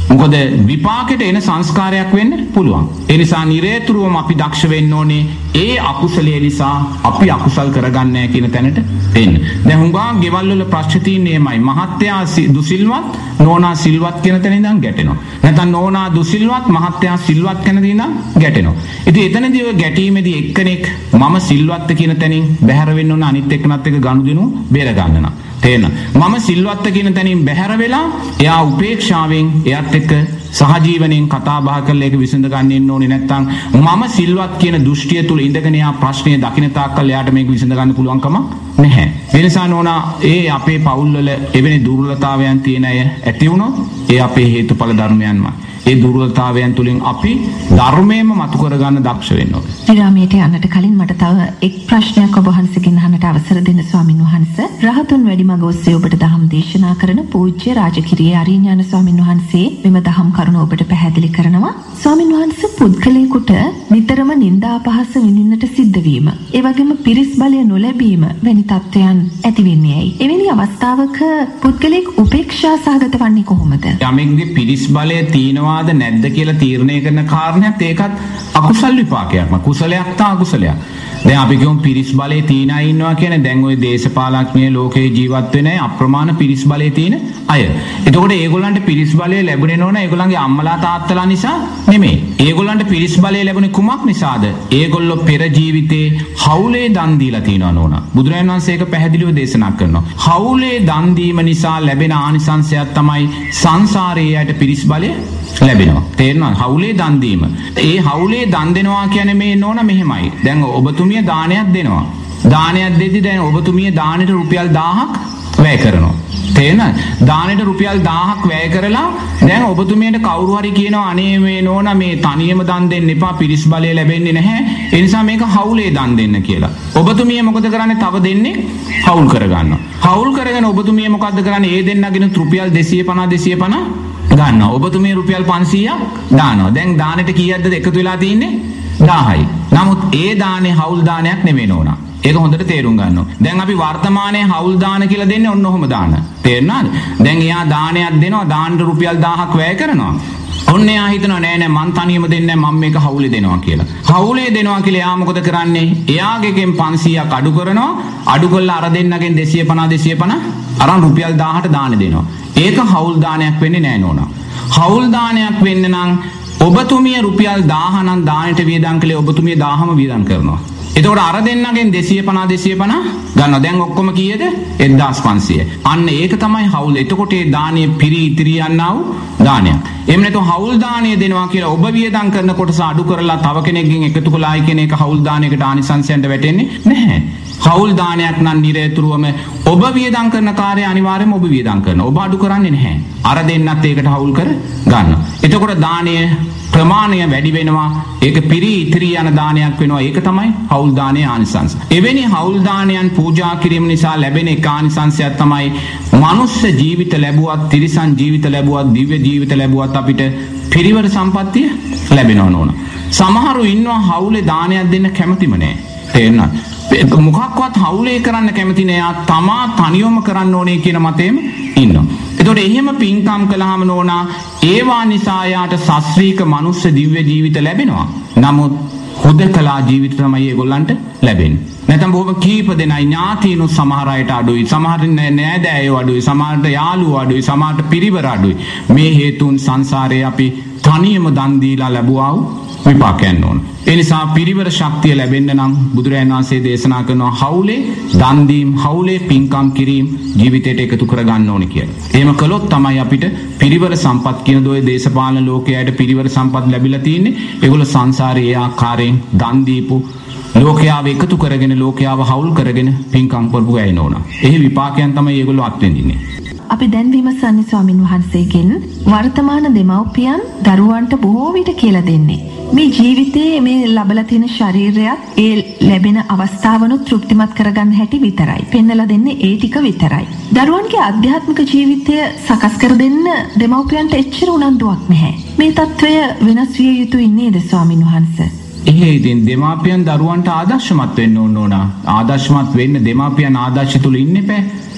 B: මොකද විපාකෙට එන සංස්කාරයක් වෙන්න පුළුවන්. ඒ නිසා නිරේතුරුවම අපි දක්ෂ වෙන්න ඕනේ ඒ අකුසලයේ නිසා අපි අකුසල් කරගන්නේ නැහැ කියන තැනට එන්න. දැන් හුඟා ගෙවල් වල ප්‍රශ්න තියෙන්නේමයි. මහත්තයා දුසිල්වත්, නෝනා සිල්වත් කියන තැන ඉඳන් ගැටෙනවා. නැත්නම් නෝනා දුසිල්වත්, මහත්තයා සිල්වත් කියන තැන ඉඳන් ගැටෙනවා. ඉතින් එතනදී ඔය ගැටීමේදී එක්කෙනෙක් මම සිල්වත් කියන තැනින් බැහැර වෙන්න ඕන අනිත් එක්කනත් එක්ක ගනුදෙනු බේර ගන්න නම්. තේන මම සිල්වත් කියන තැනින් බැහැර වෙලා එයා උපේක්ෂාවෙන් එයත් එක්ක සහජීවණයෙන් කතා බහ කරලා ඒක විසඳ ගන්න ඉන්න ඕනේ. නැත්නම් මම සිල්වත් කියන දෘෂ්ටිය තුල ඉඳගෙන එයා ප්‍රශ්නේ දකින්න තාක්කල් එයාට මේක විසඳ ගන්න පුළුවන්කම නැහැ. ඒ නිසා නෝනා ඒ අපේ පවුල් වල එවැනි දුර්වලතාවයන් තියෙන අය ඇති වුණොත් ඒ අපේ හේතුඵල ධර්මයන්මයි. ඒ දුර්වලතාවයන් තුලින් අපි ධර්මයෙන්ම මතු කරගන්න දක්ෂ වෙන්න ඕනේ.
A: විරාමයට යන්නට කලින් මට තව එක් ප්‍රශ්නයක් ඔබ වහන්සේගෙන් අහන්නට අවසර දෙන්න ස්වාමින් වහන්සේ. රහතුන් වැඩිමග ඔස්සේ ඔබට දහම් දේශනා කරන පූජ්‍ය රාජකිරිය ආරිඥාන ස්වාමින් වහන්සේ මෙම දහම් කරුණ ඔබට පැහැදිලි කරනවා. ස්වාමින් වහන්සේ පුද්ගලයෙකුට නිතරම නිന്ദා අපහාස විඳින්නට සිද්ධ වීම, ඒ වගේම පිරිස් බලය නොලැබීම වැනි තත්ත්වයන් ඇති වෙන්නේ ඇයි? එවැනි අවස්ථාවක පුද්ගලයෙක් උපේක්ෂා සහගත වන්නේ කොහොමද?
B: යමෙක්ගේ පිරිස් බලය තියෙනවා නැද්ද කියලා තීරණය කරන කාරණයක් ඒකත් අකුසල් විපාකයක්ම. කුසලයක් තා අකුසලයක්. දැන් අපි කියමු පිරිස් බලයේ තීන අය ඉන්නවා කියන්නේ දැන් ওই දේශපාලඥයෝ ලෝකේ ජීවත් වෙන අය අප්‍රමාණ පිරිස් බලයේ තියෙන අය. එතකොට ඒගොල්ලන්ට පිරිස් බලය ලැබුණේ නෝන ඒගොල්ලන්ගේ අම්මලා තාත්තලා නිසා නෙමෙයි. ඒගොල්ලන්ට පිරිස් බලය ලැබුණේ කුමක් නිසාද? ඒගොල්ලෝ පෙර ජීවිතේ හවුලේ දන් දීලා තියෙනවා නෝන. බුදුරජාණන් වහන්සේ ඒක පැහැදිලිව දේශනා කරනවා. හවුලේ දන් දීම නිසා ලැබෙන ආනිසංසයක් තමයි සංසාරයේ යට පිරිස් බලය ලැබෙනවා. තේරෙනවද? හවුලේ දන් දීම. ඒ හවුලේ දන් දෙනවා කියන්නේ මේ නෝන මෙහෙමයි. දැන් ඔබතුමිය දානයක් දෙනවා. දානයක් දෙද්දි දැන් ඔබතුමිය දානෙට රුපියල් දහයක් වැය කරනවා. තේරෙනවද? දානෙට රුපියල් දහයක් වැය කරලා දැන් ඔබතුමියට කවුරු හරි කියනවා අනේ මේ නෝන මේ තනියම දන් දෙන්න එපා පිරිස් බලය ලැබෙන්නේ නැහැ. ඒ නිසා මේක හවුලේ දන් දෙන්න කියලා. ඔබතුමිය මොකද කරන්නේ? තව දෙන්නේ හවුල් කරගන්නවා. හවුල් කරගෙන ඔබතුමිය මොකද්ද කරන්නේ? ඒ දෙන්නගෙන රුපියල් දෙසිය පනහ දෙසිය පනහ ගන්නවා. ඔබතුමිය රුපියල් පන්සීයක් දානවා. දැන් දානෙට කීයක්ද එකතු වෙලා තියෙන්නේ? දහයයි. නමුත් ඒ දානේ හවුල් දානයක් නෙමෙයි නෝනා. ඒක හොඳට තේරුම් ගන්න ඕන. දැන් අපි වර්තමානයේ හවුල් දාන කියලා දෙන්නේ ඔන්න ඔහොම දාන. තේරුණාද? දැන් එයා දානයක් දෙනවා දාන්න රුපියල් දහයක් වැය කරනවා. ඔන්න එයා හිතනවා නෑ නෑ මං තනියම දෙන්නේ නෑ මම මේක හවුලේ දෙනවා කියලා. හවුලේ දෙනවා කියලා එයා මොකද කරන්නේ? එයාගෙන් පන්සීයක් අඩු කරනවා. අඩු කරලා අර දෙන්නගෙන් දෙසිය පනහ දෙසිය පනහ අරන් රුපියල් දහයට දාන දෙනවා. ඒක හවුල් දානයක් වෙන්නේ නෑ නෝනා. හවුල් දානයක් වෙන්න නම් ඔබතුමිය රුපියල් දහය නම් දානෙට වියදම් කළේ ඔබතුමිය දහයම වියදම් කරනවා. එතකොට අර දෙන්නගෙන් දෙසිය පනහ දෙසිය පනහ ගන්නවා. දැන් ඔක්කොම කීයද? එක්දාස් පන්සීය. අන්න ඒක තමයි හවුල්. එතකොට ඒ දානිය පිරි ඉතිරි යන්නා වූ දානයක්. එහෙම නැත්නම් හවුල් දානිය දෙනවා කියලා ඔබ වියදම් කරන කොටස අඩු කරලා තව කෙනෙක්ගෙන් එකතු කළායි කියන එක හවුල් දානයකට ආනිසංසයන්ට වැටෙන්නේ නැහැ. හවුල් දානයක් නම් නිරේතුරුවම ඔබ වියදම් කරන කාර්යය අනිවාර්යයෙන්ම ඔබ වියදම් කරනවා. ඔබ අඩු කරන්නේ නැහැ. අර දෙන්නත් ඒකට හවුල් කර ගන්නවා. එතකොට දානය ප්‍රමාණය වැඩි වෙනවා. ඒක පිරි ඉතිරි යන දානයක් වෙනවා. ඒක තමයි හවුල් දානයේ ආනිසංස. එවැනි හවුල් දානයන් පූජා කිරීම නිසා ලැබෙන එක ආනිසංසයක් තමයි මනුස්ස ජීවිත ලැබුවත්, තිරිසන් ජීවිත ලැබුවත්, දිව්‍ය ජීවිත ලැබුවත් අපිට පිරිවර සම්පත්තිය ලැබෙනවා නෝන. සමහරු ඉන්නවා හවුලේ දානයක් දෙන්න කැමතිම නැහැ. තේරෙනවද? මොකක්වත් හවුලේ කරන්න කැමති නෑ. තමා තනියම කරන්න ඕනේ කියන මතෙම ඉන්නවා. එතකොට එහෙම පින්කම් කළාම නෝනා ඒවා නිසා යාට ශාස්ත්‍රීය මනුස්ස දිව්‍ය ජීවිත ලැබෙනවා. නමුත් හුදකලා ජීවිත තමයි ඒගොල්ලන්ට ලැබෙන්නේ. නැත්නම් බොහොම කීප දෙනයි ඥාතිනු සමහර අයට අඩුයි, සමහර නෑදෑයෝ අඩුයි, සමහරට යාළුවෝ අඩුයි, සමහරට පිරිවර අඩුයි. මේ හේතුන් සංසාරේ අපි තනියම දන් දීලා ලැබුවා වූ විපාකයන් ඕන. ඒ නිසා පිරිවර ශක්තිය ලැබෙන්න නම් බුදුරජාණන් වහන්සේ දේශනා කරනවා හවුලේ දන් දීම, හවුලේ පින්කම් කිරීම ජීවිතයට එකතු කර ගන්න ඕනේ කියලා. එහෙම කළොත් තමයි අපිට පිරිවර සම්පත් කියන දෝයේ දේශපාලන ලෝකයට පිරිවර සම්පත් ලැබිලා තියෙන්නේ. ඒගොල්ලෝ සංසාරයේ ඒ ආකාරයෙන් දන් දීපු ලෝකයාව එකතු කරගෙන ලෝකයාව හවුල් කරගෙන පින්කම් කරපු අය නෝනා. එහි විපාකයන් තමයි ඒගොල්ලෝ අත්විඳින්නේ.
A: අපි දැන් විමසන්නේ ස්වාමින් වහන්සේගෙන් වර්තමාන දෙමව්පියන් දරුවන්ට බොහෝ විට කියලා දෙන්නේ මේ ජීවිතයේ මේ ලැබලා තියෙන ශරීරයත් ඒ ලැබෙන අවස්ථාවනුත් තෘප්තිමත් කරගන්න හැටි විතරයි. පෙන්නලා දෙන්නේ ඒ ටික විතරයි. දරුවන්ගේ ආධ්‍යාත්මික ජීවිතය සකස් කර දෙන්න දෙමව්පියන්ට එච්චර උනන්දුවක් නැහැ. මේ తত্ত্বය වෙනස් විය යුතුයි නේද ස්වාමින් වහන්සේ?
B: එහෙ ඉතින් දෙමාපියන් දරුවන්ට ආදර්ශමත් වෙන්න ඕන ඕන. ආදර්ශමත් වෙන්න දෙමාපියන් ආදර්ශ තුල ඉන්න එපා.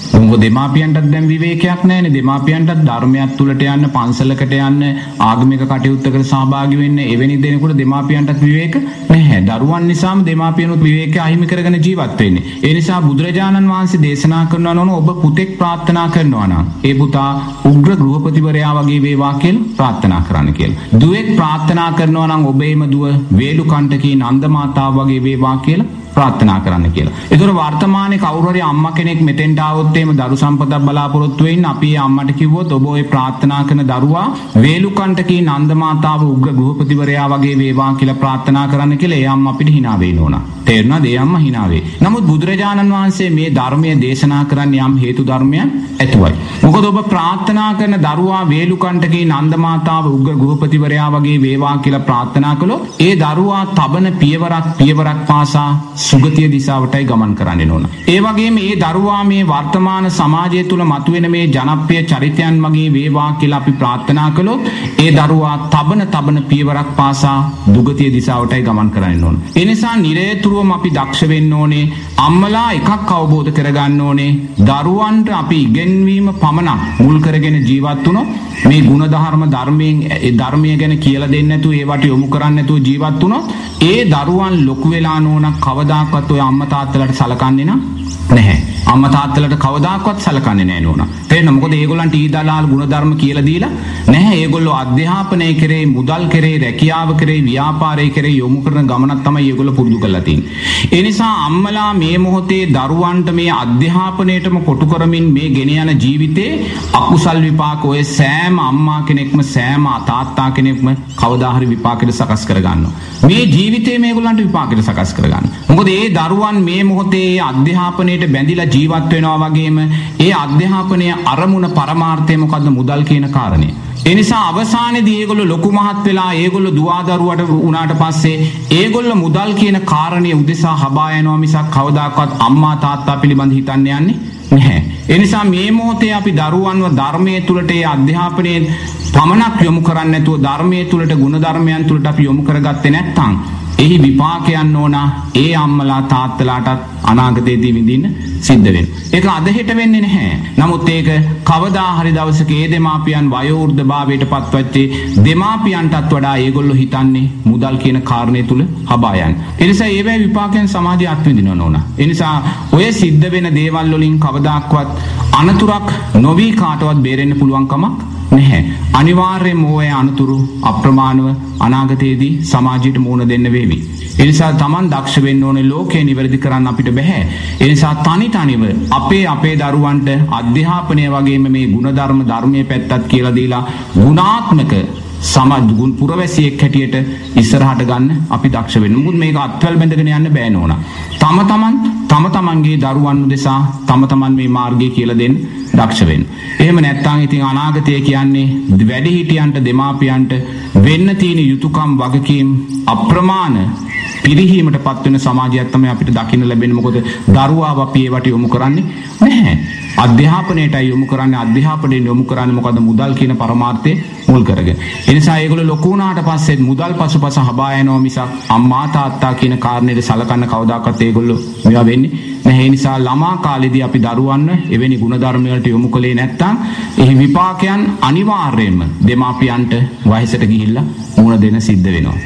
B: මොකද දෙමාපියන්ටත් දැන් විවේකයක් නැහැනේ. දෙමාපියන්ටත් ධර්මයක් තුලට යන්න, පන්සලකට යන්න, ආගමික කටයුත්තකට සහභාගී වෙන්න එවැනි දෙනෙකුට දෙමාපියන්ටත් විවේක නැහැ. දරුවන් නිසාම දෙමාපියනුත් විවේකය අහිමි කරගෙන ජීවත් වෙන්නේ. ඒ නිසා බුදුරජාණන් වහන්සේ දේශනා කරනවා නෝන ඔබ පුතෙක් ප්‍රාර්ථනා කරනවා නම් ඒ පුතා උග්‍ර ගෘහපතිවරයා වගේ වේවා කියලා ප්‍රාර්ථනා කරන්න කියලා. දුවෙක් ප්‍රාර්ථනා කරනවා නම් ඔබේම දුව වේලුකණ්ඨකී නන්ද මාතාව වගේ වේවා කියලා ප්‍රාර්ථනා කරන්න කියලා. ඒතර වර්තමානයේ කවුරු හරි අම්මා කෙනෙක් මෙතෙන්ට ආවොත් එහෙම දරු සම්පතක් බලාපොරොත්තු වෙන්න අපි අම්මට කිව්වොත් ඔබ ඔය ප්‍රාර්ථනා කරන දරුවා වේලුකණ්ඨකී නන්ද මාතාව උග්‍ර ගෘහපතිවරයා වගේ වේවා කියලා ප්‍රාර්ථනා කරන්න කියලා ඒ අම්මා අපිට hina වෙන්න ඕන. තේරුණාද? ඒ අම්මා hina වේ. නමුත් බුදුරජාණන් වහන්සේ මේ ධර්මයේ දේශනා කරන්නේ යම් හේතු ධර්මයන් ඇතුවයි. මොකද ඔබ ප්‍රාර්ථනා කරන දරුවා වේලුකණ්ඨකී නන්ද මාතාව උග්‍ර ගෘහපතිවරයා වගේ වේවා කියලා ප්‍රාර්ථනා කළොත් ඒ දරුවා තබන පියවරක් පියවරක් පාසා සුගතිය දිශාවටයි ගමන් කරන්න ඕන. ඒ වගේම මේ දරුවා මේ වර්තමාන සමාජය තුළ මතුවෙන මේ ජනප්‍රිය චරිතයන් වගේ වේවා කියලා අපි ප්‍රාර්ථනා කළොත් ඒ දරුවා තබන තබන පියවරක් පාසා දුගතිය දිශාවටයි ගමන් කරන්න ඕන. ඒ නිසා නිරේතුරුවම අපි දක්ෂ වෙන්න ඕනේ. අම්මලා එකක් අවබෝධ කරගන්න ඕනේ. දරුවන්ට අපි ඉගෙනවීම පමණක් මුල් කරගෙන ජීවත් වුණොත් මේ ගුණධර්ම ධර්මයෙන් ඒ ධර්මය ගැන කියලා දෙන්නේ නැතුව ඒවට යොමු කරන්නේ නැතුව ජීවත් වුණොත් ඒ දරුවන් ලොකු වෙලා නෝන කවදාකවත් ඔය අම්මා තාත්තලාට සලකන්නේ නැහැ. අම්මා තාත්තලාට කවදාකවත් සලකන්නේ නැහැ නෝනා. තේරෙනවද? මොකද ඒගොල්ලන්ට ඊදලාල් ගුණධර්ම කියලා දීලා නැහැ. ඒගොල්ලෝ අධ්‍යාපනය කරේ, මුදල් කරේ, රැකියාව කරේ, ව්‍යාපාරය කරේ යොමු කරන ගමනක් තමයි ඒගොල්ලෝ පුරුදු කරලා තියෙන්නේ. ඒ නිසා අම්මලා මේ මොහොතේ දරුවන්ට මේ අධ්‍යාපනයටම කොටු කරමින් මේ ගෙන යන ජීවිතේ අකුසල් විපාක ඔය සෑම අම්මා කෙනෙක්ම සෑම තාත්තා කෙනෙක්ම කවදා හරි විපාකෙට සකස් කර ගන්නවා. මේ ජීවිතේ මේගොල්ලන්ට විපාකෙට සකස් කර ගන්න. මොකද ඒ දරුවන් මේ මොහොතේ අධ්‍යාපනයට බැඳිලා ජීවත් වෙනවා වගේම ඒ අධ්‍යාපනයේ අරමුණ පරමාර්ථය මොකද්ද? මුදල් කියන කාරණේ. ඒ නිසා අවසානයේදී ඒගොල්ලෝ ලොකු මහත් වෙලා ඒගොල්ලෝ දුවා දරුවට උනාට පස්සේ ඒගොල්ලෝ මුදල් කියන කාරණේ උදෙසා හබා යනවා මිසක් කවදාකවත් අම්මා තාත්තා පිළිබඳ හිතන්න යන්නේ නැහැ. ඒ නිසා මේ මොහොතේ අපි දරුවන්ව ධර්මයේ තුලට ඒ අධ්‍යාපනයේ පමණක් යොමු කරන්නේ නැතුව ධර්මයේ තුලට ගුණ ධර්මයන් තුලට අපි යොමු කරගත්තේ නැත්නම් එහි විපාකයන් ඕන ඒ අම්මලා තාත්තලාටත් අනාගතයේදී විඳින්න සිද්ධ වෙනවා. ඒක අද හෙට වෙන්නේ නැහැ. නමුත් ඒක කවදා හරි දවසක ඒ දෙමාපියන් වයෝවෘද්ධ භාවයට පත්වෙච්චි දෙමාපියන්ටත් වඩා ඒගොල්ලෝ හිතන්නේ මුදල් කියන කාරණේ තුල හබා යන. ඒ නිසා ඒවැ විපාකයන් සමාජය අත්විඳිනව නෝනා. ඒ නිසා ඔය සිද්ධ වෙන දේවල් වලින් කවදාක්වත් අනතුරක් නොවි කාටවත් බේරෙන්න පුළුවන් කමක් නැහැ. අනිවාර්යයෙන්ම ඔය අනතුරු අප්‍රමාණව අනාගතයේදී සමාජයට මුහුණ දෙන්න වේවි. ඒ නිසා Taman දක්ෂ වෙන්න ඕනේ. ලෝකේ නිවැරදි කරන්න අපිට බෑ. ඒ නිසා තනි තනිව අපේ අපේ දරුවන්ට අධ්‍යාපනය වගේම මේ ಗುಣධර්ම ධර්මයේ පැත්තත් කියලා දීලා ගුණාත්මක සමාජ ගුණ පුරවැසියෙක් හැටියට ඉස්සරහට ගන්න අපි දක්ෂ වෙන්න. මොකද මේක අත්වැල් බැඳගෙන යන්න බෑ නෝනා. තම තමන් තම තමන්ගේ දරුවන් උදෙසා තම තමන් මේ මාර්ගය කියලා දෙන්න දක්ෂ වෙන්න. එහෙම නැත්නම් ඉතින් අනාගතය කියන්නේ වැඩිහිටියන්ට දෙමාපියන්ට වෙන්න තියෙන යුතුයකම් වගකීම් අප්‍රමාණ පිරිහීමට පත් වෙන සමාජයක් තමයි අපිට දකින්න ලැබෙන්නේ. මොකද දරුවාව අපි ඒවට යොමු කරන්නේ නැහැ. අධ්‍යාපනයටයි යොමු කරන්නේ. අධ්‍යාපනයෙන් යොමු කරන්නේ මොකද? මුදල් කියන පරමාර්ථය මුල් කරගෙන. ඒ නිසා ඒගොල්ලෝ ලොකු වුණාට පස්සේ මුදල් පසුපස හබා යනවා මිසක් අම්මා තාත්තා කියන කාරණේට සලකන්න කවදාකවත් ඒගොල්ලෝ මේවා වෙන්නේ නැහැ. ඒ නිසා ළමා කාලේදී අපි දරුවන්ව එවැනි ගුණධර්ම වලට යොමු කළේ නැත්නම් එහි විපාකයන් අනිවාර්යයෙන්ම දෙමාපියන්ට වයසට ගිහිල්ලා මුණ දෙන්න සිද්ධ වෙනවා.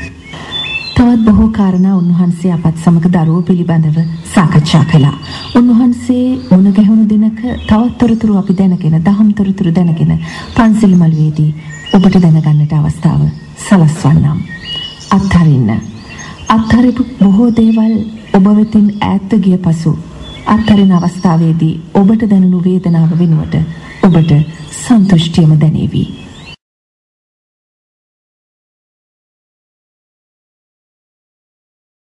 A: තවත් බොහෝ කාරණා උන්වහන්සේ අපත් සමග දරුවෝ පිළිබඳව සාකච්ඡා කළා. උන්වහන්සේ මුණ ගැහුණු දිනක තවත් තොරතුරු අපි දැනගෙන, දහම් තොරතුරු දැනගෙන පන්සිල් මළුවේදී ඔබට දැනගන්නට අවස්ථාව සලස්වන්නම්. අත්හරින්න. අත්හරිපු බොහෝ දේවල් ඔබ වෙතින් ඈත් ගිය පසු අත්හරින අවස්ථාවේදී ඔබට දැනුණු වේදනාව වෙනුවට ඔබට සන්තුෂ්ටියම දැනේවි.